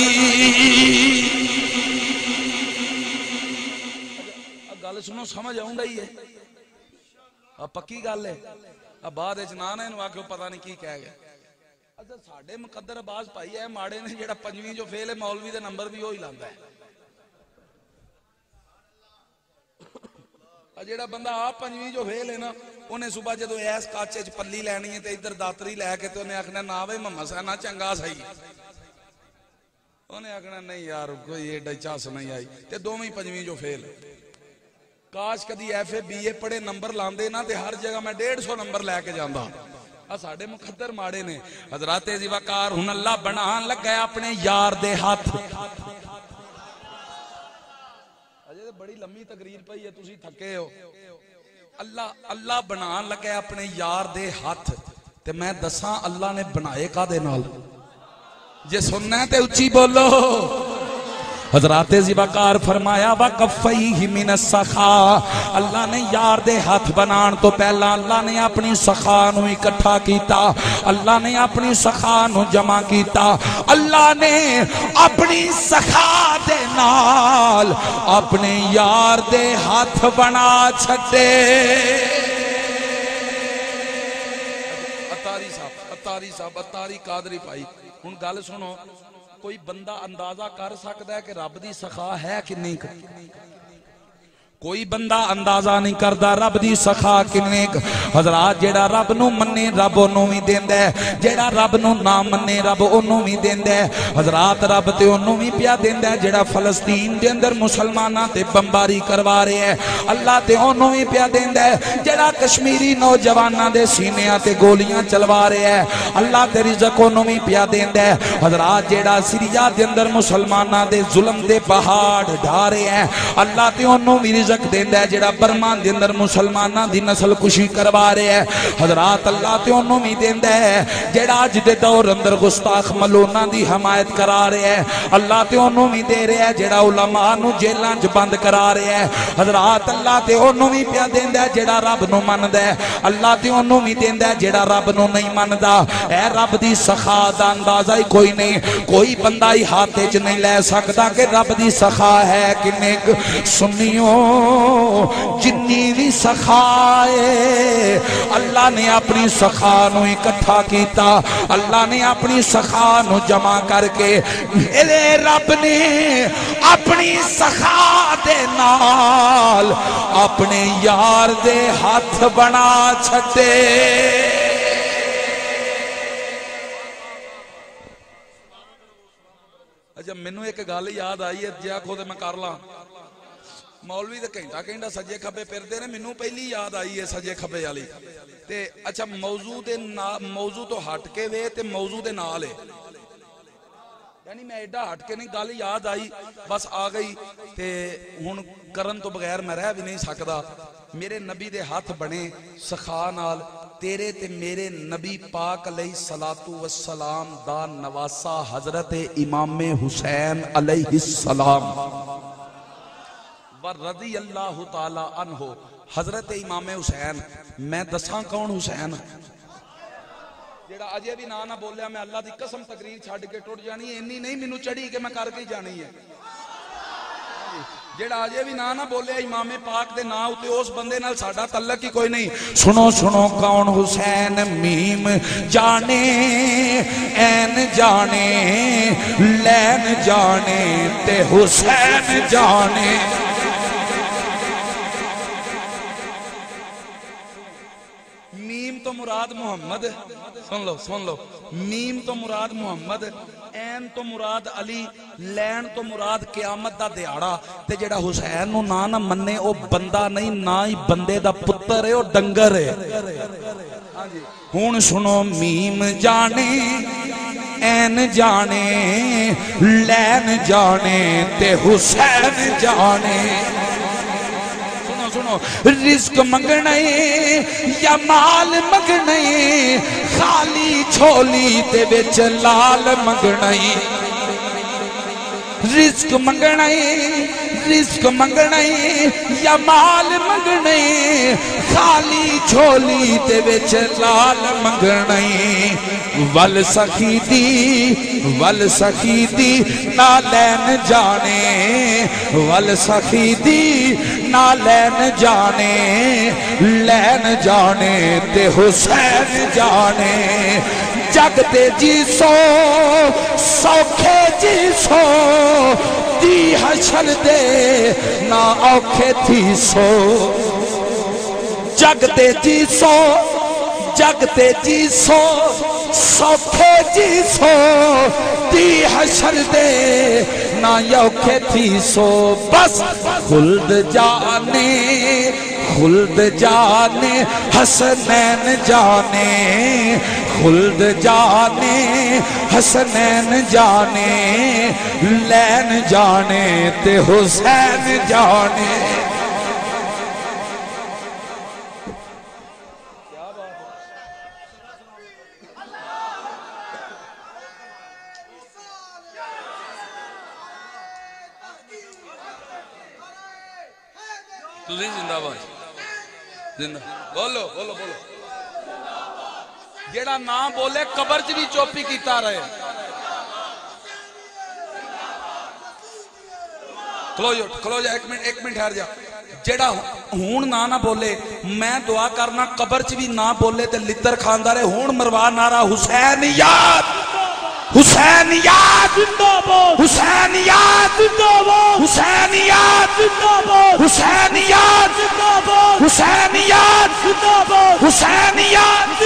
گل سنو سمجھ آؤں گئی ہے پکی گل ہے بعد اچنان ہے آ کے پتہ نہیں کی کہہ گیا اچھا ساڑھے مقدر عباس بھائی ہے ماڑے نے جیڑا پنجویں جو فیل ہے مولوی دے نمبر بھی ہوئی لاندا ہے جیڑا بندہ آپ پنجویں جو فیل ہے نا انہیں صبح جدو ایس کاچے چ پلی لینی ہے تے ادھر داتری لے کے تے انہیں آکھنا نا بھائی محمد صاحب نہ چنگا صحیح انہیں آکھنا نہیں یار کوئی ایڈا چاس نہیں آئی تے دوویں پنجویں جو فیل کاش کدی ایف اے بی اے پڑھے نمبر لاندے نا تے ہر جگہ میں 150 نمبر لے کے جاندا ساڑھے مقدر ماڑے نے حضرات زیوکار ہن اللہ بنان لگا اپنے یار دے ہاتھ بڑی لمبی تقریر پئی ہے تسی تھکے ہو اللہ بنان لگا اپنے یار دے ہاتھ تے میں دساں اللہ نے بنائے کا دے نال جے سننا ہے تے اچھی بولو حضرات زیباکار فرمایا وَقَفَّيْهِ مِنَ السَّخَاءِ اللہ نے یار دے ہاتھ بنان تو پہلا اللہ نے اپنی سخا نو اکٹھا کیتا اللہ نے اپنی سخا نو جمع کیتا اللہ نے اپنی سخا دے نال اپنے یار دے ہاتھ بنا چھٹے اتاری قادری پائی ہن گل سنو کوئی بندہ اندازہ کر سکتا ہے کہ رب دی سخا ہے کنی کوئی بندہ اندازہ نہیں کردا رب دی سخا کنے حضرات جیڑا رب نو مننے رب اونوں وی دیندا ہے جیڑا رب نو نہ مننے رب اونوں وی دیندا ہے حضرات رب تے اونوں وی پیا دیندا ہے جیڑا فلسطین دے اندر مسلماناں تے بمباری کروا رہے ہے اللہ تے اونوں وی پیا دیندا ہے جیڑا کشمیری نوجواناں دے سینیاں تے گولیاں چلوا رہے ہے اللہ تے رزق اونوں وی پیا دیندا ہے حضرات جیڑا سیریا دے اندر مسلماناں دے ظلم دے پہاڑ ڈھا رہے ہے اللہ تے اونوں وی رزق دیندا ہے جڑا برمان دے اندر مسلماناں دی نسل کشی کروا رہے ہے حضرات اللہ تے اونوں وی دیندا ہے جڑا اج دے دور اندر گستاخ ملوناں دی حمایت کرا رہے ہے اللہ تے اونوں وی دے رہا ہے جڑا علماء نو جیلاں وچ بند کرا رہے ہے حضرات اللہ تے اونوں وی پیا دیندا ہے جڑا رب نو مندا ہے اللہ تے اونوں وی دیندا ہے جڑا رب نو نہیں مندا اے رب دی سخا دا اندازہ ہی کوئی نہیں کوئی بندہ ہی ہاتھ وچ نہیں لے سکدا کہ رب دی سخا ہے کنے سنیو جنی بھی سخائے اللہ نے اپنی سخا نو اکٹھا کیتا اللہ نے اپنی سخا نو جمع کر کے میرے رب نے اپنی سخا دے نال اپنے یار دے ہاتھ بنا چھٹے اچھا مینوں ایک گل یاد آئی ہے جے آکھو تے میں کر لاں مولوی دے کہنٹا کہنٹا سجے کھبے پھردے نے مینوں پہلی یاد آئی ہے سجے کھبے والی تے اچھا موضوع تو ہٹ کے وے تے موضوع دے نال ہے یعنی میں ایڈا ہٹ کے نہیں گل یاد آئی بس آ گئی تے ہن کرن تو بغیر میں رہ بھی نہیں سکدا میرے نبی دے ہاتھ بنے سخا نال تیرے تے میرے نبی پاک علیہ الصلوۃ والسلام دا نواسا حضرت امام حسین علیہ السلام رضی اللہ تعالی عنہ حضرت امام حسین میں دساں کون حسین جیڑا اجے بھی نہ بولیا میں اللہ دی قسم تقریر چھڈ کے ٹوٹ جانی ہے انی نہیں مینوں چڑھی کہ میں کر کے جانی ہے جیڑا آجے بھی نہ بولے امام پاک دے نا ہوتے اس بندے نال ساڑھا تعلق ہی کوئی نہیں. سنو سنو کون حسین میم جانے این جانے لین جانے تے حسین جانے. میم تو مراد محمد, سن لو میم تو مراد محمد, این تو مراد علی, لین تو مراد قیامت دا دیاڑا. تے جڑا حسین نو نہ مننے او بندہ نہیں, نہ ہی بندے دا پتر ہے او ڈنگر ہے. ہن سنو میم جانے این جانے لین جانے تے حسین جانے. سنو رزق منگنے یا مال منگنے, خالی چھولی تے وچ لال منگنے. رزق منگنے یا مال منگنے, خالی چھولی تے وچ لال منگنے. ول سخی دی نہ لین جانے, ول سخی دی نہ لین جانے, لین جانے تے حسین جانے. جگتے جی سو سوکھے جی سو, دی حشر دے نہ اوکھے تھی سو. جگتے جی سو سوکھے جی سو, دی حشر دے نہ اوکھے تھی سو. بس خلد جانے حسنین جانے, خلد جانے حسنین جانے, لین جانے تے حسین جانے. تُسی زندہ باد زندہ بولو بولو بولو. جیڑا نہ بولے قبر چ بھی چوپی کیتا رہے. کھلو جا ایک منٹ ٹھہر جا. جیڑا ہون نہ بولے میں دعا کرنا قبر چ بھی نہ بولے تے لتر کھاندا رہے. ہون مروا نعرہ حسین یاد, حسین یاد, حسین یاد, حسین یاد, حسین یاد, حسین یاد, حسین یاد.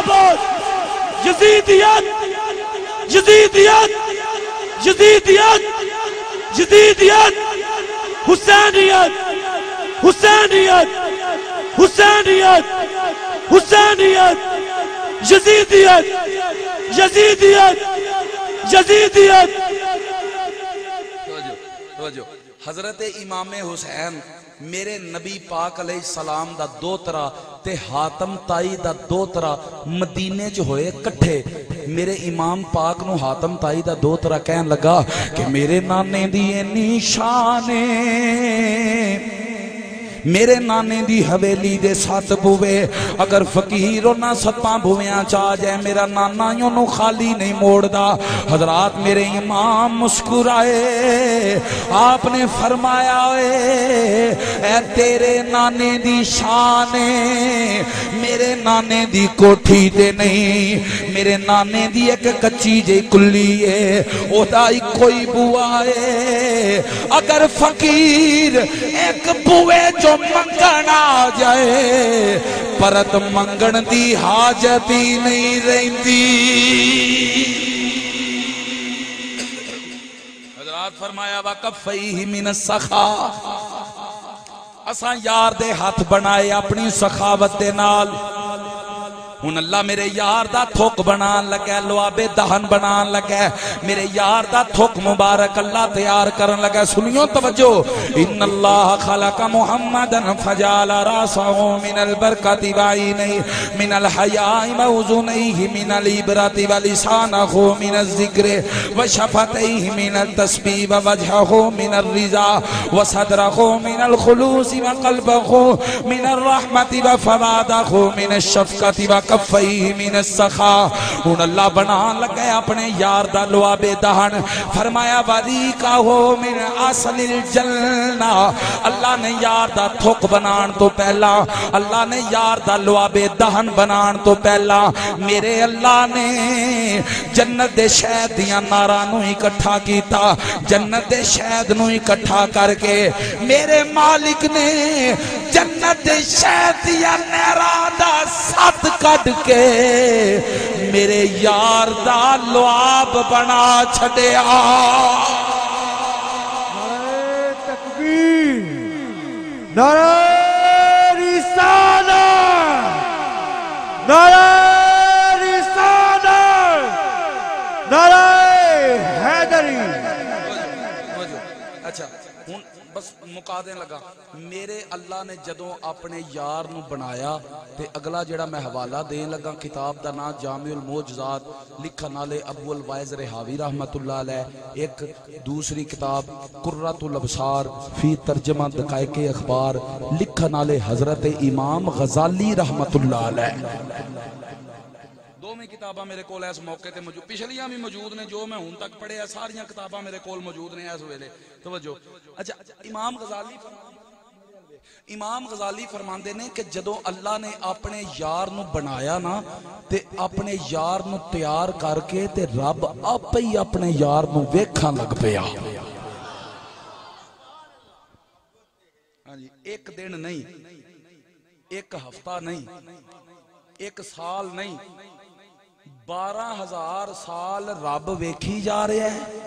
جدیدیت جدیدیت جدیدیت جدیدیت, حسینیت حسینیت حسینیت حسینیت, جدیدیت جدیدیت جدیدیت. حضرت امام حسین میرے نبی پاک علیہ السلام دا دوترا تے حاتم تائی دا دوترا مدینے چ ہوئے کٹھے. میرے امام پاک نو حاتم تائی دا دوترا کہن لگا کہ میرے نانے دی اینی شان میرے نانے دی حویلی دے 7 بوے, اگر فقیر نہ 7 بویاں چاہ جائے میرا نانا یوں نو خالی نہیں موڑ دا. حضرات میرے امام مسکرائے, آپ نے فرمایا اے تیرے نانے دی شان میرے نانے دی کوٹھی دے نہیں, میرے نانے دی ایک کچی جے کلی ہے, او دا کوئی بوا ہے. اگر فقیر ایک بوے جو منگن آ جائے پرت منگن دی حاجت ہی نہیں رہندی. حضرات فرمایا وَقَفَّيْهِ مِنَ السَّخَا, اساں یار دے ہاتھ بنائے اپنی سخاوت دے نال. ہن اللہ میرے یار دا تھوک بنان لگا, لواب دہن بنان لگا, میرے یار دا تھوک مبارک اللہ تیار کرن لگا. سنیو توجہ, ان اللہ خلق محمدن فجال راسہ من البرکت وعینی من الحیاء موزنیہ من العبرت ولسانہ من الذکر وشفتیہ من التسبیح ووجہہ من الرضا وصدرہ من الخلوص وقلبہ من الرحمت وفوادہ من الشفقت کفیہ من السخا ہن اللہ بنا لگے اپنے یار دا لعاب دہن فرمایا وریقہ من اصل الجنہ اللہ نے یار دا تھک بنان تو پہلا اللہ نے یار دا لعاب دہن بنان تو پہلا میرے اللہ نے جنت دے شہد دیاں ناراں نو اکٹھا کیتا جنت دے شہد نو اکٹھا کر کے میرے مالک نے جنت دے شہد دیاں ناراں دا سات کٹ کے میرے یار دا لعاب بنا چھڈیا نعرہ تکبیر نعرہ رسالت نعرہ رسالت نعرہ حیدری اچھا ہن بس مکا دین لگا میرے اللہ نے جدوں اپنے یار نو بنایا تے اگلا جڑا میں حوالہ دین لگا کتاب دا نام جامع المعجزات لکھن والے ابو الوائز رحاوی رحمت اللہ علیہ ایک دوسری کتاب قرۃ الابصار فی ترجمہ دقائق اخبار لکھن والے حضرت امام غزالی رحمت اللہ علیہ دو میں کتاباں میرے کول اس موقع تے موجود پچھلیاں بھی موجود نے جو میں ہن تک پڑھے ہیں ساریاں کتاباں میرے کول موجود نے اس ویلے توجہ اچھا امام غزالی فرماندے نے کہ جدوں اللہ نے اپنے یار نو بنایا نا تے اپنے یار نو تیار کر کے تے رب آپ ہی اپنے یار نو ویکھن لگ پیا ہاں جی ایک دن نہیں ایک ہفتہ نہیں ایک سال نہیں 12,000 سال رب ویکھی جا رہے ہیں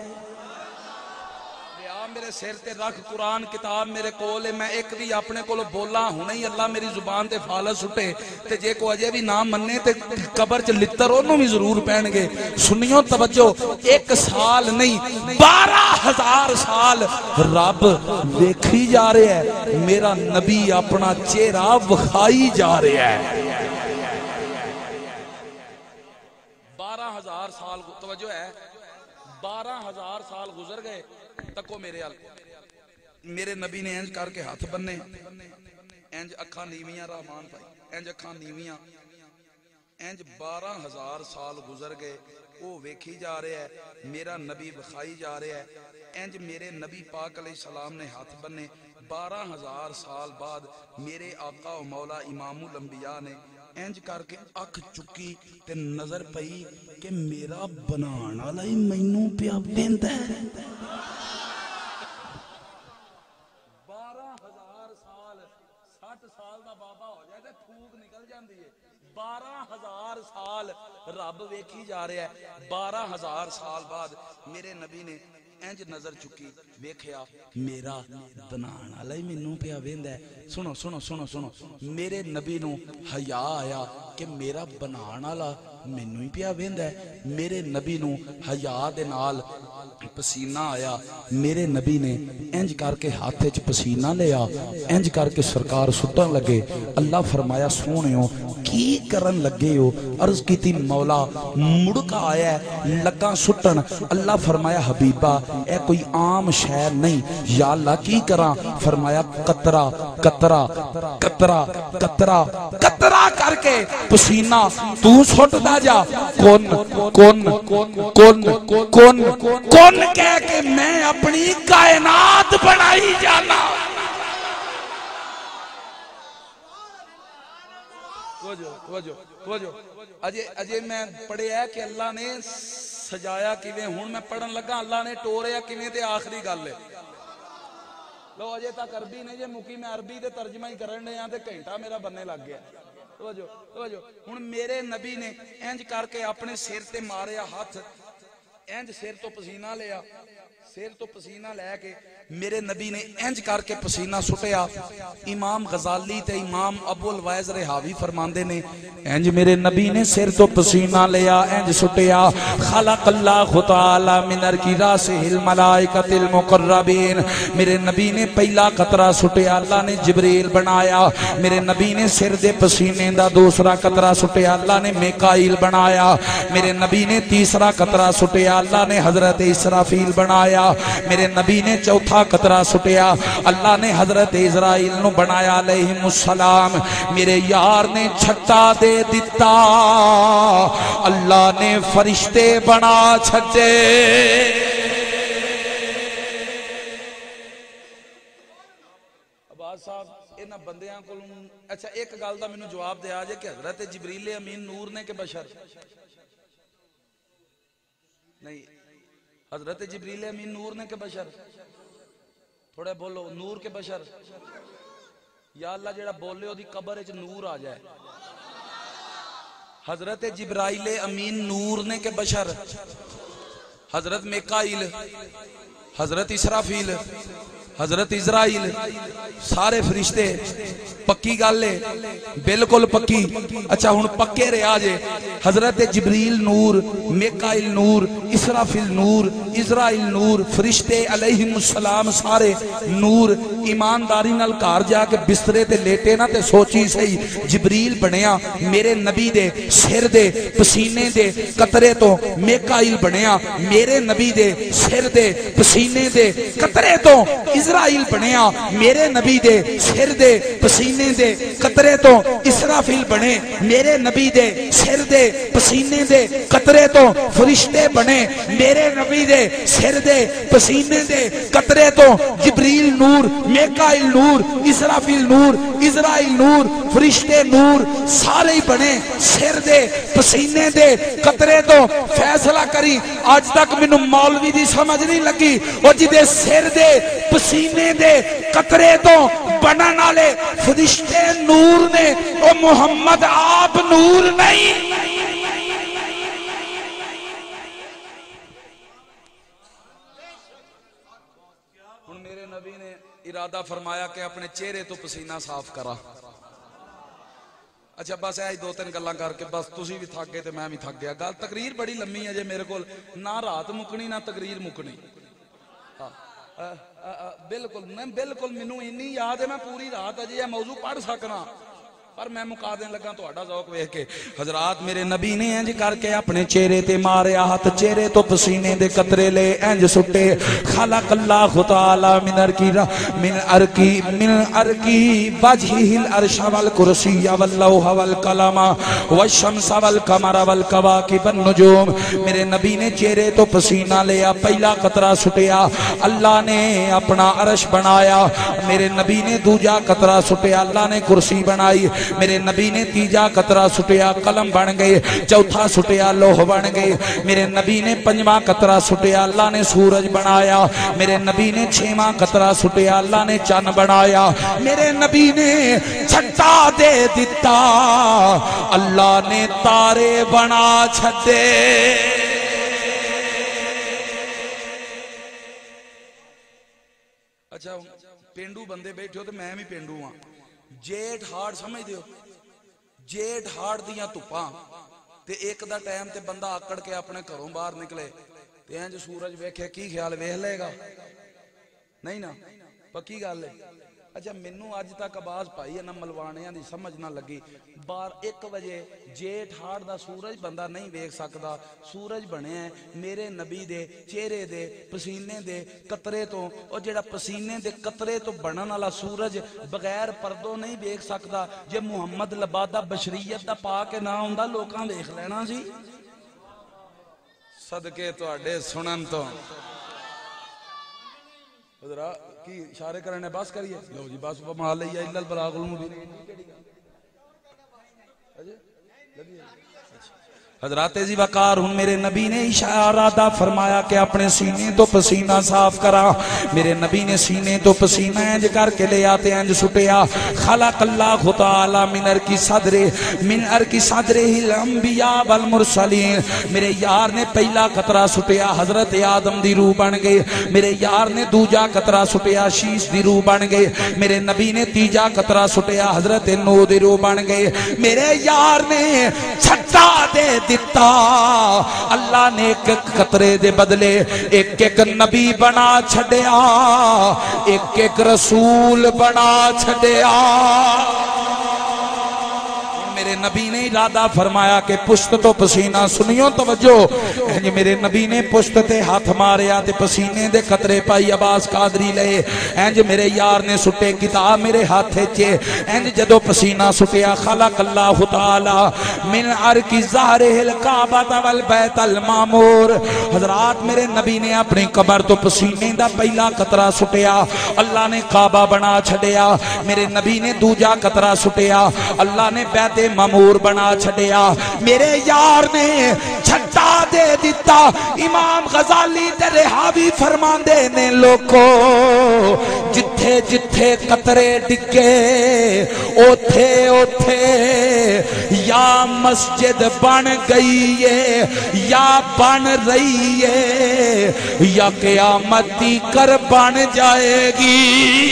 میرے سر تے رکھ قرآن کتاب میرے کول ہے میں ایک بھی اپنے کولو بولا ہوں ہی اللہ میری زبان تے فالت سٹے تے جے کو اجے بھی نام مننے تے قبر چ لتر انہوں بھی ضرور پہن گے سنیوں توجہ ایک سال نہیں 12,000 سال رب ویکھی جا رہے ہیں میرا نبی اپنا چہرہ وکھائی جا رہے ہیں 12,000 سال توجہ ہے 12,000 سال گزر گئے تکو میرے نبی نے انج کر کے ہاتھ بننے انج اکھاں نیویاں رحمان بھائی انج اکھاں نیویاں انج 12,000 سال گزر گئے وہ ویکھی جا رہے ہے میرا نبی بخائی جا رہے ہے انج میرے نبی پاک علیہ السلام نے ہاتھ بننے 12,000 سال بعد میرے آقا و مولا امام الانبیاء نے انج کر کے اکھ چکی تے نظر پئی کہ میرا بنان والا ہی مینوں پیا ویندا ہے 12,000 سال 60 سال دا بابا ہو جائے تے پھوک نکل جاندی ہے 12,000 سال رب ویکھی جا رہا ہے 12,000 سال بعد میرے نبی نے انج نظر چکی ویکھیا میرا بنان والا ہی مینوں پیا ویندا ہے سنو سنو سنو سنو میرے نبی نو حیا آیا کہ میرا بنان والا مینوں ہی پیا ویندا ہے میرے نبی نو حیا دے نال پسینہ آیا میرے نبی نے انج کر کے ہاتھ وچ پسینہ لیا انج کر کے سرکار سٹن لگے اللہ فرمایا سونےو کی کرن لگے ہو عرض کیتی مولا مڑکا آیا ہے لگا سٹن اللہ فرمایا حبیبہ اے کوئی عام شے نہیں یا اللہ کی کراں فرمایا قطرہ قطرہ قطرہ قطرہ قطرہ کر کے پسینہ تو سٹدا جا کون کون کون کون کون کہہ کے میں اپنی کائنات بنائی جانا اجے میں پڑھے ہے کہ اللہ نے سجایا کیویں ہن میں پڑھن لگا اللہ نے ٹوریا کیویں تے آخری گل ہے لو اجے تک عربی نہیں جے مکی میں عربی دے ترجمہ ہی کرن دے تے گھنٹہ میرا بننے لگ گیا توجہ ہن میرے نبی نے انج کر کے اپنے سر تے ماریا ہاتھ انج سر تو پسینہ لیا سر تو پسینہ لے کے میرے نبی نے انج کر کے پسینہ سٹیا امام غزالی تے امام ابو الوائز رحاوی فرماندے نے انج میرے نبی نے سر تو پسینہ لیا انج سٹیا خلق اللہ تعالی من الراس الملائکۃ المقربین میرے نبی نے پہلا قطرہ سٹیا اللہ نے جبریل بنایا میرے نبی نے سر دے پسینے دا دوسرا قطرہ سٹیا اللہ نے میکائیل بنایا میرے نبی نے تیسرا قطرہ سٹیا اللہ نے حضرت اسرافیل بنایا میرے نبی نے چوتھا قطرہ سٹیا اللہ نے حضرت اسرائیل نو بنایا علیہم السلام میرے یار نے چھٹا دے دیتا اللہ نے فرشتے بنا چھٹے عباس صاحب انہاں بندیاں کو اچھا ایک گل دا مینوں جواب دے آجے کہ حضرت جبریل امین نور نے کہ بشر نہیں حضرت جبریل امین نور نے کہ بشر تھوڑے بولو نور کے بشر یا اللہ جڑا بولے ہو دی قبر اچ نور آ جائے حضرت جبرائیل امین نور نے کہ بشر حضرت میکائیل حضرت اسرافیل حضرت اسرائیل سارے فرشتے پکی گل ہے بالکل پکی اچھا ہن پکے رہا جے حضرت جبریل نور میکائیل نور اسرافیل نور اسرائیل نور فرشتے علیہم السلام سارے نور ایمانداری نال گھر جا کے بسترے تے لیٹے نا تے سوچی سہی جبریل بنیا میرے نبی دے سر دے پسینے دے قطرے تو میکائیل بنیا میرے نبی دے سر دے پسینے دے قطرے تو اسرائیل بنیا میرے نبی دے سر دے پسینے دے قطرے تو اسرافیل بنے میرے نبی دے سر دے پسینے دے قطرے تو فرشتے بنے میرے نبی دے سر دے پسینے دے قطرے تو جبریل نور میکائیل نور اسرافیل نور اسرائیل نور فرشتے نور سارے ہی بنے سر دے پسینے دے قطرے تو فیصلہ کری آج تک میں مولوی دی سمجھ نہیں لگی وہ جدے سر دے پسینے دے قطرے تو بنن والے فرشتے نور نے او محمد آپ نور نہیں میرے نبی نے ارادہ فرمایا کہ اپنے چہرے تو پسینہ صاف کرا اچھا بس ایج دو تین گلاں کر کے بس تسی بھی تھک گئے تے میں بھی تھک گیا گل تقریر بڑی لمبی ہے جے میرے کول نہ رات مکنی نہ تقریر مکنی بالکل مینوں انی یاد ہے میں پوری رات اجے یہ موضوع پڑھ سکنا پر میں مکا دین لگا تہاڈا ذوق ویکھ کے حضرات میرے نبی نے انج کر کے اپنے چہرے تے ماریا ہاتھ چہرے تو پسینے دے قطرے لے انج سٹے خلق اللہ تعالی من ارکی وجهه العرش والکرسی واللوح والقلم والشمس والقمر والکواکب والنجوم میرے نبی نے چہرے تو پسینہ لیا پہلا قطرہ سٹیا اللہ نے اپنا عرش بنایا میرے نبی نے دوجا قطرہ سٹیا اللہ نے کرسی بنائی میرے نبی نے تیجا قطرہ سٹیا قلم بن گئے چوتھا سٹیا لوح بن گئے میرے نبی نے پنجواں قطرہ سٹیا اللہ نے سورج بنایا میرے نبی نے چھواں قطرہ سٹیا اللہ نے چاند بنایا میرے نبی نے چھٹا دے دیتا اللہ نے تارے بنا چھٹے اچھا پینڈو بندے بیٹھے ہو تو میں بھی پینڈو ہاں جیٹ ہارڈ سمجھ دیو جیٹ ہارڈ دیاں تپاں تے ایک دا ٹائم تے بندہ آکڑ کے اپنے گھروں باہر نکلے تے ہیں جو سورج ویکھے کی خیال ویکھ لے گا نہیں نا پکی گل ہے اچھا مینوں اج تک آواز پائی ہے نہ ملوانیاں دی سمجھ نہ لگی بار 1 بجے جیٹ ہاڑ دا سورج بندہ نہیں ویکھ سکدا سورج بنے ہیں میرے نبی دے چہرے دے پسینے دے قطرے تو او جڑا پسینے دے قطرے تو بنن والا سورج بغیر پردوں نہیں ویکھ سکدا جے محمد لبادہ بشریت دا پا کے نہ ہوندا لوکاں ویکھ لینا سی صدقے تواڈے سنن تو حضرات کی اشارے کرنے بس کریے لو جی بس وما علیہ الا البلاغ المبین حضرات زی وقار ہوں میرے نبی نے ارادہ فرمایا کہ اپنے سینے تو پسینہ صاف کرا میرے نبی نے سینے تو پسینہ انج کر کے لے آتے انج سٹیا خلق اللہ تعالی من ارکی صدرہ الانبیاء والمرسلین میرے یار نے پہلا قطرہ سٹیا حضرت آدم دی روح بن گئے میرے یار نے دوجا قطرہ سٹیا شیش دی روح بن گئے میرے نبی نے تیجا قطرہ سٹیا حضرت نوح دی روح بن گئے میرے یار نے چھٹا دے دیتا اللہ نے ایک قطرے دے بدلے ایک ایک نبی بنا چھڑیا ایک ایک رسول بنا چھڑیا میرے نبی نے ارادہ فرمایا کہ پشت تو پسینہ سنیو توجہ انج میرے نبی نے پشت تے ہاتھ ماریا تے پسینے دے قطرے پائی عباس قادری لے انج میرے یار نے سٹے کتاب میرے ہاتھے چے انج جدو پسینہ سٹیا خلق اللہ تعالی من عرق ظہرہ الکعبہ والبیت المعمور حضرات میرے نبی نے اپنی قبر تو پسینے دا پہلا قطرہ سٹیا اللہ نے کعبہ بنا چھڑیا میرے نبی نے دوجا قطرہ سٹیا اللہ نے بیت معمور بنا چھڑیا میرے یار نے چھٹا دے دیتا امام غزالی تے رہاوی فرمان دے نے لوکو جتھے جتھے قطرے ڈگے اوتھے اوتھے یا مسجد بن گئی ہے یا بن رہی ہے یا قیامتی کر بن جائے گی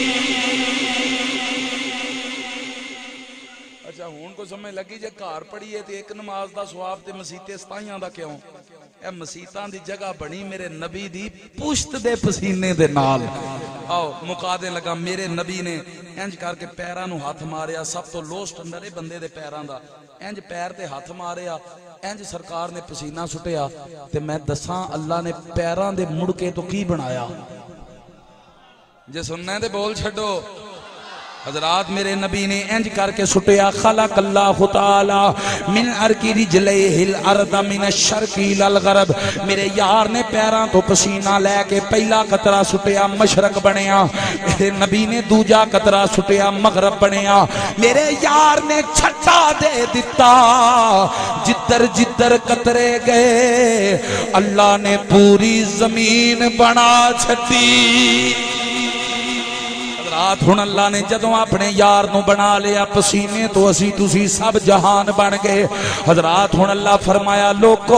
اچھا ہون کو سمجھ لگی جے گھر پڑھی ہے تے ایک نماز دا ثواب تے مسیتے ستائیاں دا کیوں اے مسیتاں دی جگہ بنی میرے نبی دی پشت دے پسینے دے نال آؤ مقادے لگا میرے نبی نے انج کر کے پیراں نو ہاتھ ماریا سب تو لوسٹ اندر بندے دے پیراں دا انج پیر تے ہاتھ ماریا انج سرکار نے پسینہ سٹیا تے میں دساں اللہ نے پیراں دے مڑکے تو کی بنایا جے سننے دے بول چھڑو حضرات میرے نبی نے انج کر کے سٹیا خلق اللہ تعالی من عرق رجلیہ الارض من الشرق الى الغرب میرے یار نے پیراں تو پسینہ لے کے پہلا قطرہ سٹیا مشرق بنیا میرے نبی نے دوجا قطرہ سٹیا مغرب بنیا میرے یار نے چھٹا دے دیتا جدر جدر قطرے گئے اللہ نے پوری زمین بنا چھٹی رات ہن اللہ نے جدوں اپنے یار نو بنا لیا پسینے تو اسی تسی سب جہان بن گئے حضرات ہن اللہ فرمایا لوکو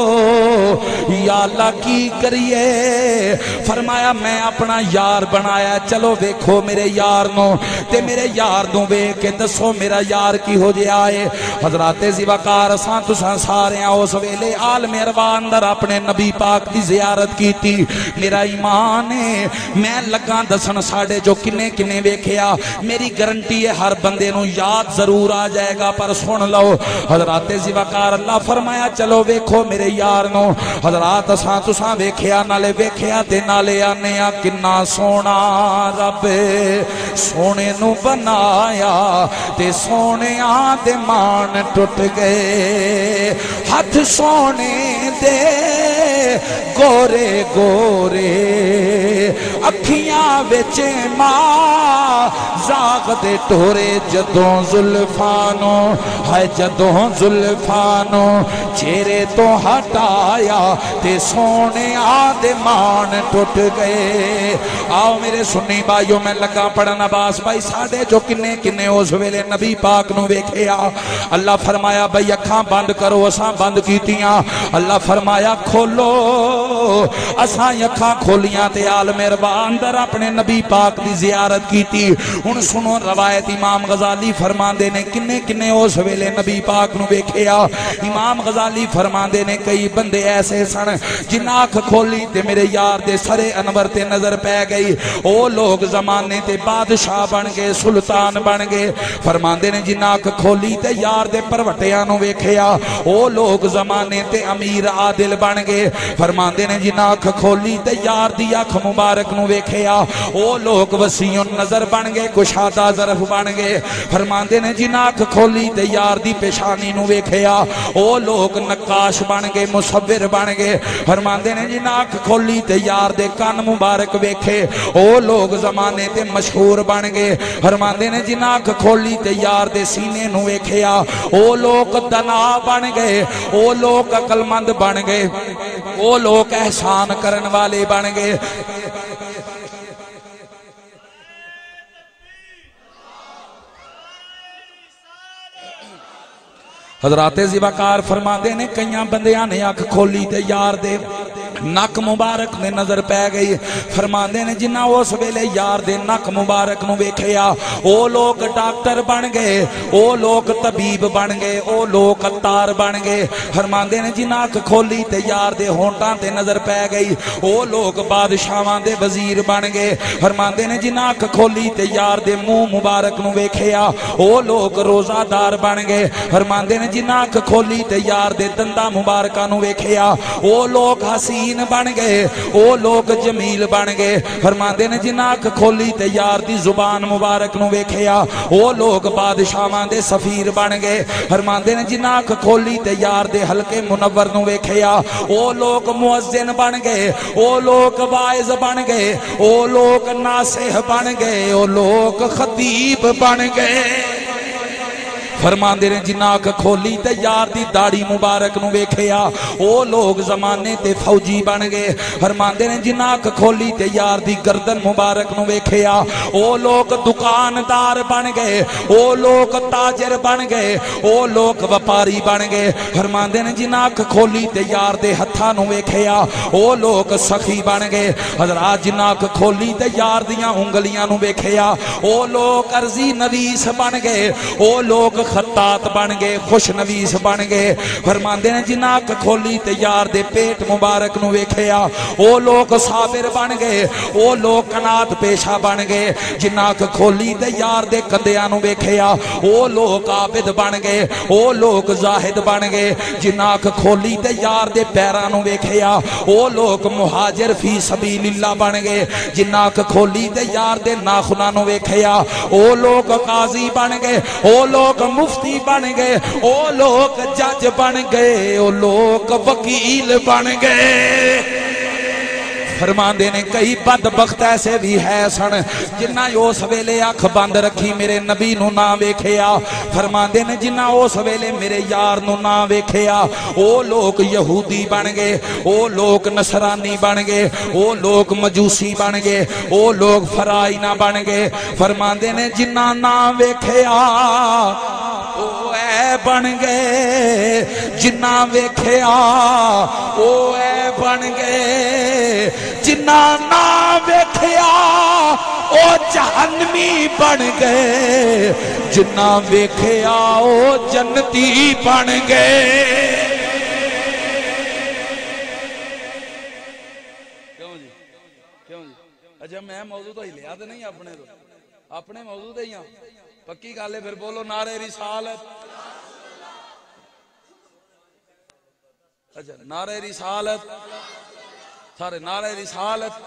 یا اللہ کی کریے فرمایا میں اپنا یار بنایا چلو دیکھو میرے یار نو تے میرے یار نو ویکھ کے دسو میرا یار کی ہو جیا ہے حضرات زیوکار اساں تساں سارے اس ویلے عالم ارواح اندر اپنے نبی پاک دی زیارت کیتی میرا ایمان ہے میں لگا دسن ساڈے جو کنے ویکھیا میری گارنٹی ہے ہر بندے نو یاد ضرور آ جائے گا پر سن لو حضرات زیوکار اللہ فرمایا چلو ویکھو میرے یار نو حضرات اساں تساں ویکھیا نالے ویکھیا تے نالے آنیا کنا سونا رب سونے نو بنایا تے سونے دے مان ٹوٹ گئے ہاتھ سونے دے گورے گورے اکھیاں وچ ماں زاغ دے ٹورے جدوں زلفانو ہے جدوں زلفانو چہرے تو ہٹایا تے سونے آدھے مان ٹوٹ گئے آؤ میرے سنی بھائیوں میں لگا پڑھنا عباس بھائی ساڑھے جو کنے اس ویلے نبی پاک نو ویکھیا اللہ فرمایا بھائی اکھاں بند کرو اساں بند کیتیاں اللہ فرمایا کھولو اساں اکھاں کھولیاں تے عالم ارواح اندر اپنے نبی پاک دی زیارت کیتی ہن سنو روایت امام غزالی فرماندے نے کنے اس ویلے نبی پاک نو ویکھیا امام غزالی فرماندے نے کئی بندے ایسے سن جنہ آنکھ کھولی تے میرے یار دے سر انور تے نظر پہ گئی او لوگ زمانے تے بادشاہ بن گئے سلطان بن گئے فرماندے نے جنہ آنکھ کھولی تے یار دے پروٹیاں نو ویکھیا او لوگ زمانے تے امیر عادل بن گئے فرماندے نے جنہ آنکھ کھولی تے یار دی آنکھ مبارک نو ویکھیا او لوگ وسیع نظر بن گئے کشادہ ظرف بن گئے فرماندے نے جنہ آنکھ کھولی تے یار دی پیشانی نو ویکھیا او لوگ نقاش بن گئے مصور بن گئے فرماندے نے جنہ آنکھ کھولی تے یار دے کان مبارک ویکھے او لوگ زمانے تے مشہور بن گئے فرماندے نے جنہ آنکھ کھولی تے یار دے سینے نو ویکھیا او لوگ دنا بن گئے او لوگ عقل مند بن گئے او لوگ احسان کرن والے بن گئے حضرات زیوکار فرماندے نے کئیاں بندیاں نے آنکھ کھولی تے یار دے نک مبارک نے نظر پہ گئی فرماندے نے جنہ اس ویلے یار دے نک مبارک نو ویکھیا او لوگ ڈاکٹر بن گئے او لوگ طبیب بن گئے او لوگ عطار بن گئے فرماندے نے جنہ اکھ کھولی تے یار دے ہونٹاں تے نظر پہ گئی او لوگ بادشاہاں دے وزیر بن گئے فرماندے نے جنہ اکھ کھولی تے یار دے منہ مبارک نو ویکھیا او لوگ روزہ دار بن گئے فرماندے نے جنہ اکھ کھولی تے یار دے دنداں مبارکاں نو ویکھیا او لوگ حسین بن گئے او لوگ جمیل بن گئے فرماندے نے جنہ اکھ کھولی تے یار دی زبان مبارک نو ویکھیا او لوگ بادشاہاں دے سفیر بن گئے فرماندے نے جنہ اکھ کھولی تے یار دے حلقے منور نو ویکھیا او لوگ مؤذن بن گئے او لوگ واعظ بن گئے او لوگ ناصح بن گئے او لوگ خطیب بن گئے فرماندے نے جنہ اکھ کھولی تے یار دی داڑھی مبارک نو ویکھیا او لوگ زمانے تے فوجی بن گئے فرماندے نے جنہ اکھ کھولی تے یار دی گردن مبارک نو ویکھیا او لوگ دکاندار بن گئے او لوگ تاجر بن گئے او لوگ وپاری بن گئے فرماندے نے جنہ اکھ کھولی تے یار دے ہتھاں نو ویکھیا او لوگ سخی بن گئے حضرات جنہ اکھ کھولی تے یار دیاں انگلیاں نو ویکھیا او لوگ عرضی نویس بن گئے او لوگ خطاط بن گئے خوش نویس بن گئے فرماندے نے جنہ اکھ کھولی تے یار دے پیٹ مبارک نو ویکھیا او لوگ صابر بن گئے او لوگ قناعت پیشہ بن گئے جنہ اکھ کھولی تے یار دے کندیاں نو ویکھیا او لوگ عابد بن گئے او لوگ زاہد بن گئے جنہ اکھ کھولی تے یار دے پیراں نو ویکھیا او لوگ مہاجر فی سبیل اللہ بن گئے جنہ اکھ کھولی تے یار دے ناخناں نو ویکھیا او لوگ قاضی بن گئے او لوگ مفتی بن گئے او لوگ جج بن گئے او لوگ وکیل بن گئے فرماندے نے کئی بدبخت ایسے بھی ہے سن جنہ اس ویلے اکھ بند رکھی میرے نبی نو نہ ویکھیا فرماندے نے جنہ اس ویلے میرے یار نو نہ ویکھیا او لوگ یہودی بن گئے او لوگ نصرانی بن گئے او لوگ مجوسی بن گئے او لوگ فرائینہ بن گئے فرماندے نے جنہ نہ ویکھیا او اے بن گئے جنہ ویکھیا او اے بن گئے جنہ نہ ویکھیا او جہنمی بن گئے جنہ ویکھیا او جنتی بن گئے کیوں جی اچھا میں موضوع تو ہی لیا تو نہیں اپنے موضوع تو ہی ہاں پکی گل ہے پھر بولو نعرہ رسالت اچھا نعرہ رسالت سارے نعرہ رسالت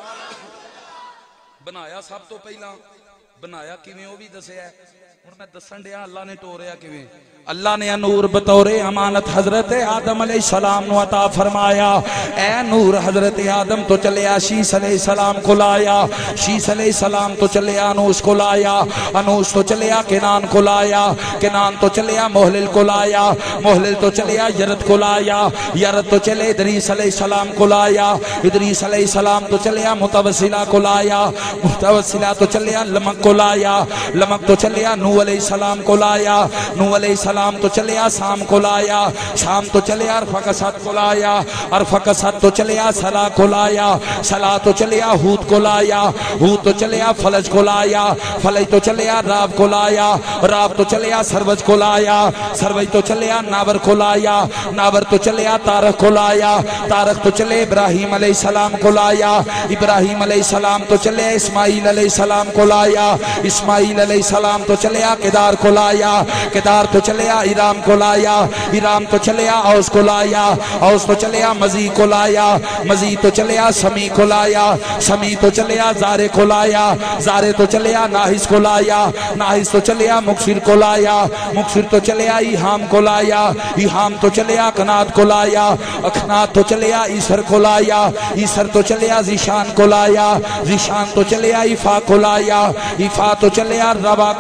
بنایا سب تو پہلا بنایا کیویں وہ بھی دسیا ہے ہن میں دسن دیا اللہ نے ٹوریا کیویں اللہ نے نور بطور امانت حضرت آدم علیہ السلام نو عطا فرمایا اے نور حضرت آدم تو چلیا شیس علیہ السلام کو لایا شیس علیہ السلام تو چلیا انوس کو لایا انوس تو چلیا کنان کو لایا کنان تو چلیا محلل کو لایا محلل تو چلیا یرد کو لایا یرد تو چلے ادریس علیہ السلام کو لایا ادریس علیہ السلام تو چلیا متوسلہ کو لایا متوسلہ تو چلیا لمک کو لایا لمک تو چلیا نوح علیہ السلام کو لایا نوح علیہ السلام تو چلیا سام کو لایا سام تو چلیا ارفقصت کو لایا ارفقصت تو چلیا سلا کو لایا سلا تو چلیا ہود کو لایا ہود تو چلیا فلج کو لایا فلج تو چلیا راب کو لایا راب تو چلیا سروج کو لایا سروج تو چلیا ناور کو لایا ناور تو چلیا تارخ کو لایا تارخ تو چلے ابراہیم علیہ السلام کو لایا ابراہیم علیہ السلام تو چلے اسماعیل علیہ السلام کو لایا اسماعیل علیہ السلام تو چلیا کدار کو لایا کدار تو چلیا ایرام کو لایا ایرام تو چلیا اوس کو لایا اوس تو چلیا مزی کو لایا مزی تو چلیا سمی کو لایا سمی تو چلیا زارے کو لایا زارے تو چلیا ناہس کو لایا ناہس تو چلیا مکسر کو لایا مکسر تو چلیا ایہام کو لایا ایہام تو چلیا اکنات کو لایا اکنات تو چلیا عیسر کو لایا عیسر تو چلیا زیشان کو لایا زیشان تو چلیا ایفا کو لایا ایفا تو چلیا ربا کو لایا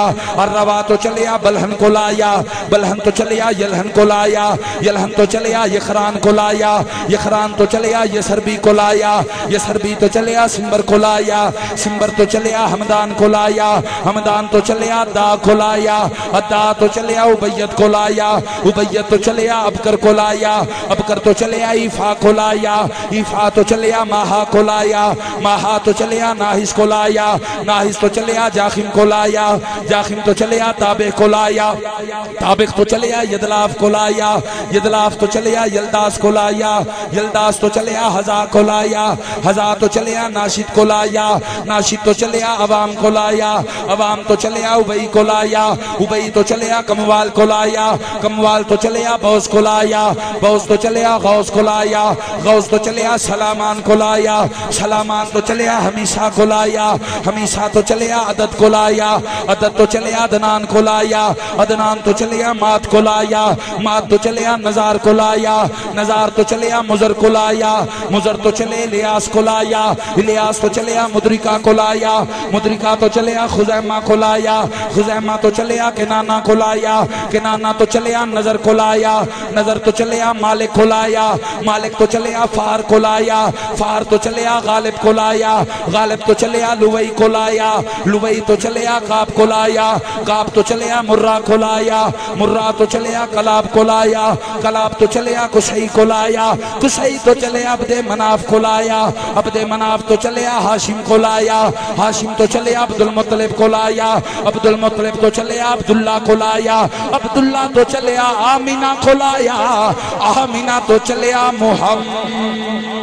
لایا الروا تو چلیا بلہن کو لایا بلہن تو چلیا یلہن کو لایا یلہن تو چلیا یخران کو لایا یخران تو چلیا یسربی کو لایا یسربی تو چلیا سمبر کو لایا سمبر تو چلیا حمدان کو لایا حمدان تو چلیا دا کو لایا دا تو چلیا عبیت کو لایا عبیت تو چلیا ابکر کو لایا ابکر تو چلیا ایفا کو لایا ایفا تو چلیا ماہا کو لایا ماہا تو چلیا ناہس کو لایا ناہس تو چلیا جاخم کو لایا جاخم تو چلیا تابق کو لایا تابق تو چلیا یدلاف کو لایا یدلاف تو چلیا یلداس کو لایا یلداس تو چلیا ہزا کو لایا ہزا تو چلیا ناشد کو لایا ناشد تو چلیا عوام کو لایا عوام تو چلیا ابئی کو لایا ابئی تو چلیا کموال کو لایا کموال تو چلیا بوس کو لایا بوس تو چلیا غوث کو لایا غوث تو چلیا سلامان کو لایا سلامان تو چلیا ہمیشہ کو لایا ہمیشہ تو چلیا عدد کو لایا عدد تو چلیا عدنان کو لایا عدنان تو چلیا مات کو لایا مات تو چلیا نزار کو لایا نزار تو چلیا مزر کو لایا مزر تو چلے الیاس کو لایا الیاس تو چلیا مدرکہ کو لایا مدرکہ تو چلیا خزیمہ کو لایا خزیمہ تو چلیا کنانہ کو لایا کنانہ تو چلیا نظر کو لایا نظر تو چلیا مالک کو لایا مالک تو چلیا فار کو لایا فار تو چلیا غالب کو لایا غالب تو چلیا لوئی کو لایا لوئی تو چلیا قاب کو لایا قاب تو چلیا مرہ کو لایا مرہ تو چلیا کلاب کو لایا کلاب تو چلیا کسئی کو لایا کسئی تو چلیا عبد مناف کو لایا عبد مناف تو چلیا ہاشم کو لایا ہاشم تو چلیا عبد المطلب کو لایا عبد المطلب تو چلیا عبداللہ کو لایا عبداللہ تو چلیا آمینہ کو لایا آمینہ تو چلیا محمد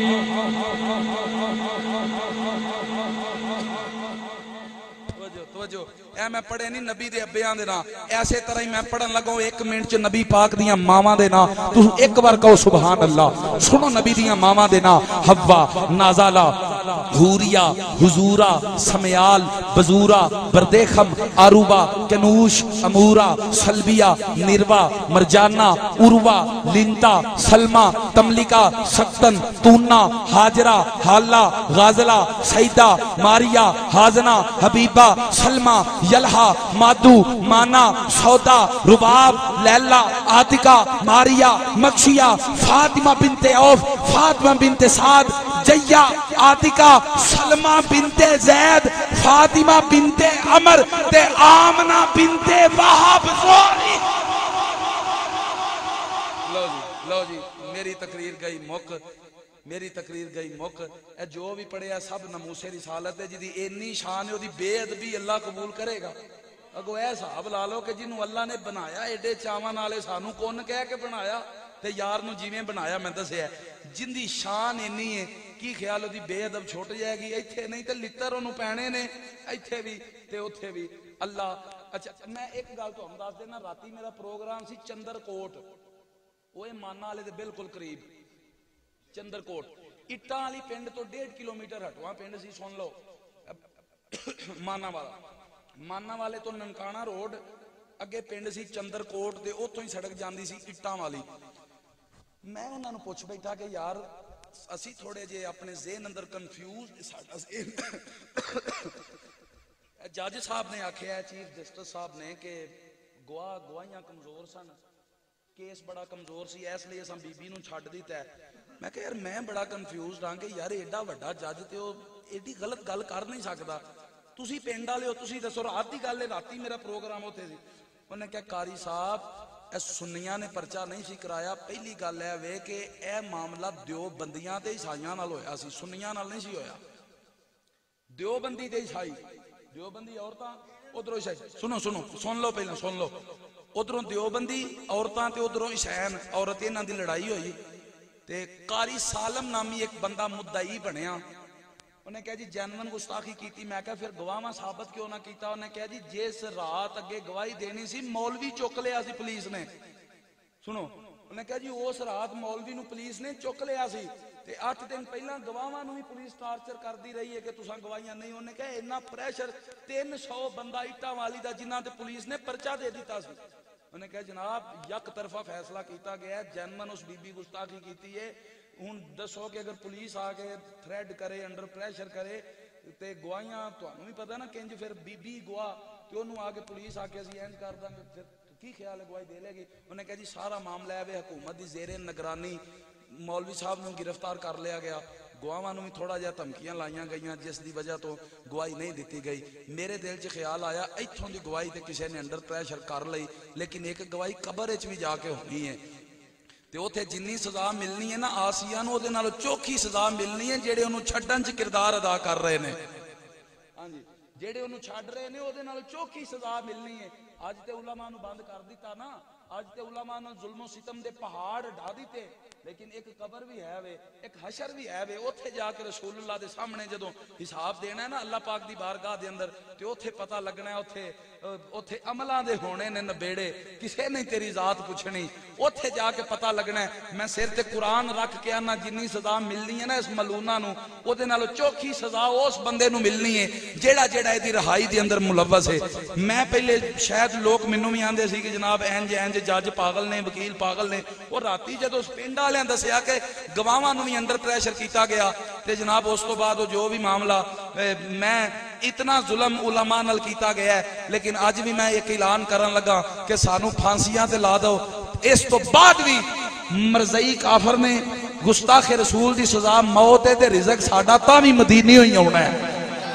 اے میں پڑھے نہیں نبی دے ابیان دے نا ایسے طرح ہی میں پڑھن لگاؤں ایک منٹ چ نبی پاک دیاں ماما دے نا تو ایک بار کہو سبحان اللہ سنو نبی دیاں ماما دے نا حوا نازالہ حوریہ حضورہ سمیال بزورہ بردیخم آروبہ کنوش امورہ سلبیہ نروہ مرجانہ عروہ لنتا سلمہ تملکہ سکتن تونہ حاجرہ حالہ غازلہ سیدہ ماریہ حازنہ حبیبہ سلمہ یلہا مادو مانا سودا رباب لیلہ عاتقہ ماریہ مکشیہ فاطمہ بنت عوف فاطمہ بنت سعد جیہ عاتقہ سلمہ بنت زید فاطمہ بنت عمر تے آمنہ بنت وہب زوری لو جی میری تقریر گئی موقع میری تقریر گئی موقع اے جو بھی پڑھے ہے سب نموسے رسالت ہے جدی اینی شان ہے وہ دی بے ادبی اللہ قبول کرے گا اگو اے صاحب لا لو کہ جنہوں اللہ نے بنایا ایڈے چاواں نالے سانو کون کہہ کے بنایا تے یار نو جیویں بنایا میں دسیا جن دی شان اینی ہے کی خیال ہو دی بے ادب چھوٹ جائے گی ایتھے نہیں تے لتر انہوں پینے نے ایتھے بھی تے اوتھے بھی اللہ اچھا میں ایک گل تو ہم دس دینا راتی میرا پروگرام سی چندر کوٹ وہ مانا والے دے بالکل قریب چندر کوٹ اٹاں والی پنڈ تو 1.5 کلومیٹر ہٹواں پنڈ سی سن لو مانا والے تو ننکانہ روڈ اگے پنڈ سی چندر کوٹ تے اوتھوں ہی سڑک جاندی سی اٹاں والی میں انہاں نوں پوچھ بیٹھا کہ یار اسی تھوڑے جے اپنے ذہن اندر کنفیوز ساڈا ذہن جج صاحب نے آکھیا چیف جسٹس صاحب نے کہ گواہیاں کمزور سن کیس بڑا کمزور سی اس لیے اساں بی بی نوں چھڈ دتا ہے میں کہ یار میں بڑا کنفیوزڈ ہاں کہ یار ایڈا وڈا جج تے او ایڈی غلط گل کر نہیں سکدا تسی پنڈ والے ہو تسی دسو رات دی گل ہے راتی میرا پروگرام ہوتے سی انہوں نے کہا قاری صاحب اے سنیاں نے پرچہ نہیں سی کرایا پہلی گل ہے وے کہ اے معاملہ دیوبندیاں تے عیسائیاں نال ہویا سی سنیاں نال نہیں سی ہویا دیوبندی تے عیسائی دیوبندی عورتاں ادھروں عیسائی سن لو پہلے سن لو ادھروں دیوبندی عورتاں تے ادھروں عیسائیاں عورت انہاں دی لڑائی ہوئی تے قاری سالم نامی ایک بندہ مدعی بنیا انہیں کہا جی جینون گستاخی کیتی میں کہا پھر گواہ ثابت کیوں نہ کیتا انہیں کہا جی جس رات اگے گواہی دینی سی مولوی چک لیا سی پولیس نے سنو انہیں کہا جی اس رات مولوی نو پولیس نے چک لیا سی تے 8 دن پہلا گواہاں نو ہی پولیس ٹارچر کردی رہی ہے کہ تساں گواہیاں نہیں انہیں کہا اتنا پریشر 300 بندہ اٹا والی دا جنہاں تے پولیس نے پرچہ دے دیتا سی انہیں کہا جناب یک طرفہ فیصلہ کیتا گیا ہے جینون اس بی بی گستاخی کیتی ہے ہن دسو کہ اگر پولیس آ کے تھریڈ کرے انڈر پریشر کرے تے گواہیاں تانوں بھی پتہ نا کنج پھر بی بی گواہ تو انہوں آگے پولیس آ کے اسی اینج کر دیں گے کی خیال ہے گواہی دے لے گی انہیں کہا جی سارا معاملہ ہے حکومت دی زیر نگرانی مولوی صاحب نے گرفتار کر لیا گیا گواہاں نوں بھی تھوڑا جہا دھمکیاں لائیاں گئیاں جس دی وجہ تو گواہی نہیں دیتی گئی میرے دل چ خیال آیا ایتھوں دی گواہی تے کسی نے انڈر پریشر کر لئی لیکن ایک گواہی قبر وچ بھی جا کے ہونی ہے تے اوتھے جنی سزا ملنی ہے نا آسیہ نوں اودے نالوں چوکھی سزا ملنی ہے جڑے انہوں چھڈن چ کردار ادا کر رہے نے ہاں جی جڑے انہوں چھڈ رہے نے اودے نالوں چوکھی سزا ملنی ہے اج تے علماء نوں بند کر دیتا نا اج تے علماء نے ظلم و ستم دے پہاڑ ڈھا دیتے لیکن ایک قبر بھی ہے وے ایک حشر بھی ہے وے اوتھے جا کے رسول اللہ دے سامنے جدوں حساب دینا ہے نا اللہ پاک دی بارگاہ دے اندر تے اوتھے پتہ لگنا ہے اوتھے عملاں دے ہونے نے نبیڑے کسے نے تیری ذات پوچھنی اوتھے جا کے پتہ لگنا ہے میں سر تے قرآن رکھ کے آنا جنی سزا ملنی ہے نا اس ملونہ نو او دے نالوں چوکھی سزا اس بندے نو ملنی ہے جیڑا دی رہائی دے اندر ملوث ہے میں پہلے شاید لوگ مینوں بھی آندے سی کہ جناب اینج جج پاگل نے وکیل پاگل نے اور راتی جدوں پنڈ والےاں دسیا کہ گواہاں نو بھی انڈر پریشر کیتا گیا تے جناب اس تو بعد جو بھی معاملہ میں اتنا ظلم علماء نال کیتا گیا ہے لیکن آج بھی میں ایک اعلان کرن لگا کہ سانو پھانسیاں تے لا دو اس تو بعد بھی مرزئی کافر نے گستاخ رسول دی سزا موت ہے تے رزق ساڈا تاں بھی مدینے ہوئی ہونا ہے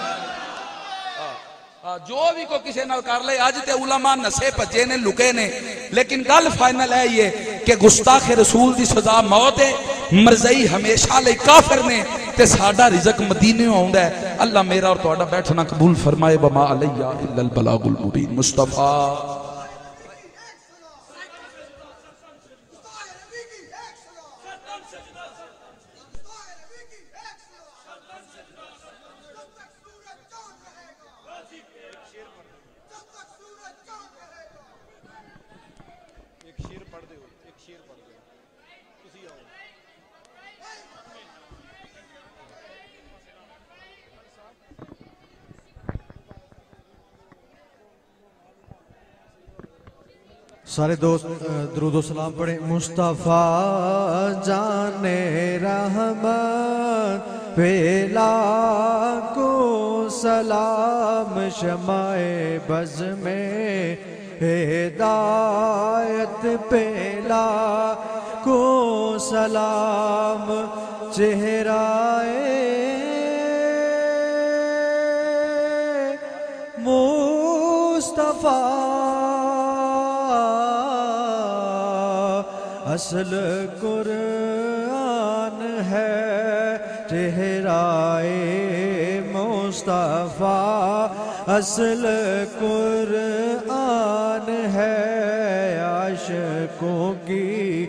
جو بھی کو کسی نال کر لے آج تے علماء نسے پجے نے لکے نے لیکن گل فائنل ہے یہ کہ گستاخ رسول دی سزا موت ہے مرزئی ہمیشہ لے کافر نے تے ساڈا رزق مدینے ہوندا ہے اللہ میرا اور تہاڈا بیٹھنا قبول فرمائے وما علیہ الا البلاغ المبین مصطفیٰ سارے دوست درود و سلام پڑھیں مصطفیٰ جان رحمت پیلا کو سلام شمع بز میں ہدایت پیلا کو سلام چہرہ مصطفیٰ اصل قرآن ہے چہرہ مصطفیٰ اصل قرآن ہے عاشقوں کی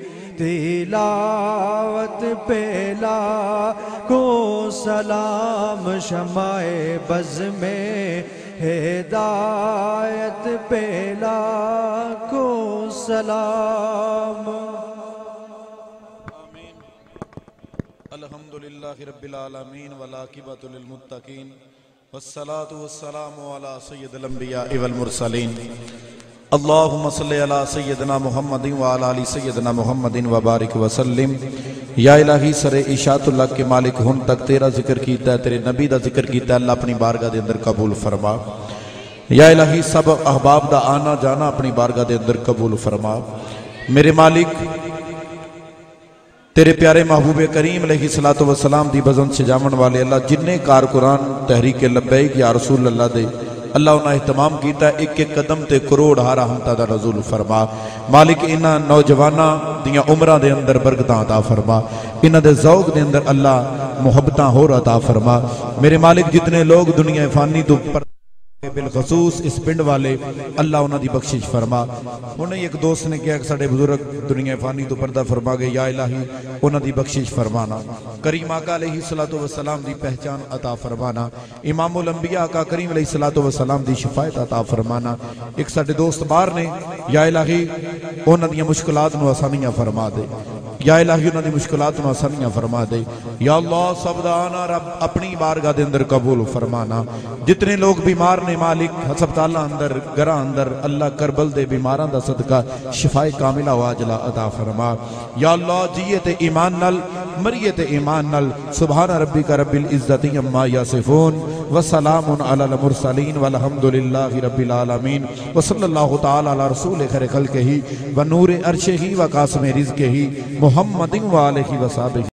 تلاوت پیلا کو سلام شمع بز میں ہدایت پیلا کو سلام الحمدللہ رب العالمین والعاقبۃ للمتقین والصلاة والسلام علی سید الانبیاء والمرسلین اللہم صلی علی سیدنا محمد وعلی آل سیدنا محمد وبارک وسلم یا الہی سر اشاعت اللہ کے مالک ہن تک تیرا ذکر کیتا ہے تیرے نبی دا ذکر کیتا ہے اللہ اپنی بارگاہ دے اندر قبول فرما یا الہی سب احباب دا آنا جانا اپنی بارگاہ دے اندر قبول فرما میرے مالک تیرے پیارے محبوب کریم علیہ السلام دی بزن سے جامن والے اللہ جنہیں کارکران تحریک لبیک یا رسول اللہ دے اللہ انہاں اہتمام کیتا ہے ایک ایک قدم تے کروڑ ہارا ہمتا دا نزول فرما مالک انہاں نوجوانہ دیاں عمرہ دے اندر برکتاں عطا فرما انہاں دے ذوق دے اندر اللہ محبتاں ہور عطا فرما میرے مالک جتنے لوگ دنیا فانی تو پر بالخصوص اس پنڈ والے اللہ انہاں دی بخشش فرما انہیں ایک دوست نے کہا کہ ساڑھے بزرگ دنیا فانی تو پردہ فرما گئے یا الہی انہاں دی بخشش فرمانا کریم آقا علیہ السلام دی پہچان عطا فرمانا امام الانبیاء آقا کریم علیہ السلام دی شفایت عطا فرمانا ایک ساڑھے دوست بار نے یا الہی انہاں دی مشکلات نو آسانیاں فرما دے یا الہی انہاں دی مشکلات نو آسانیاں فرما دے یا اللہ سب دا آنا رب اپنی بارگاہ دے اندر قبول فرمانا جتنے لوگ بیمار نے مالک ہسپتالاں اندر گھراں اندر اللہ کربل دے بیماراں دا صدقہ شفائے کاملہ و عاجلہ عطا فرما یا اللہ جیت ایمان نل مریت ایمان نل سبحان ربک رب العزت عما یصفون وسلام علی المرسلین والحمدللہ رب العالمین وصلی اللہ تعالی علی رسول خیر خلقہ ونور عرشہ وقاسم رزقہ محمد و آلہ وصحبہ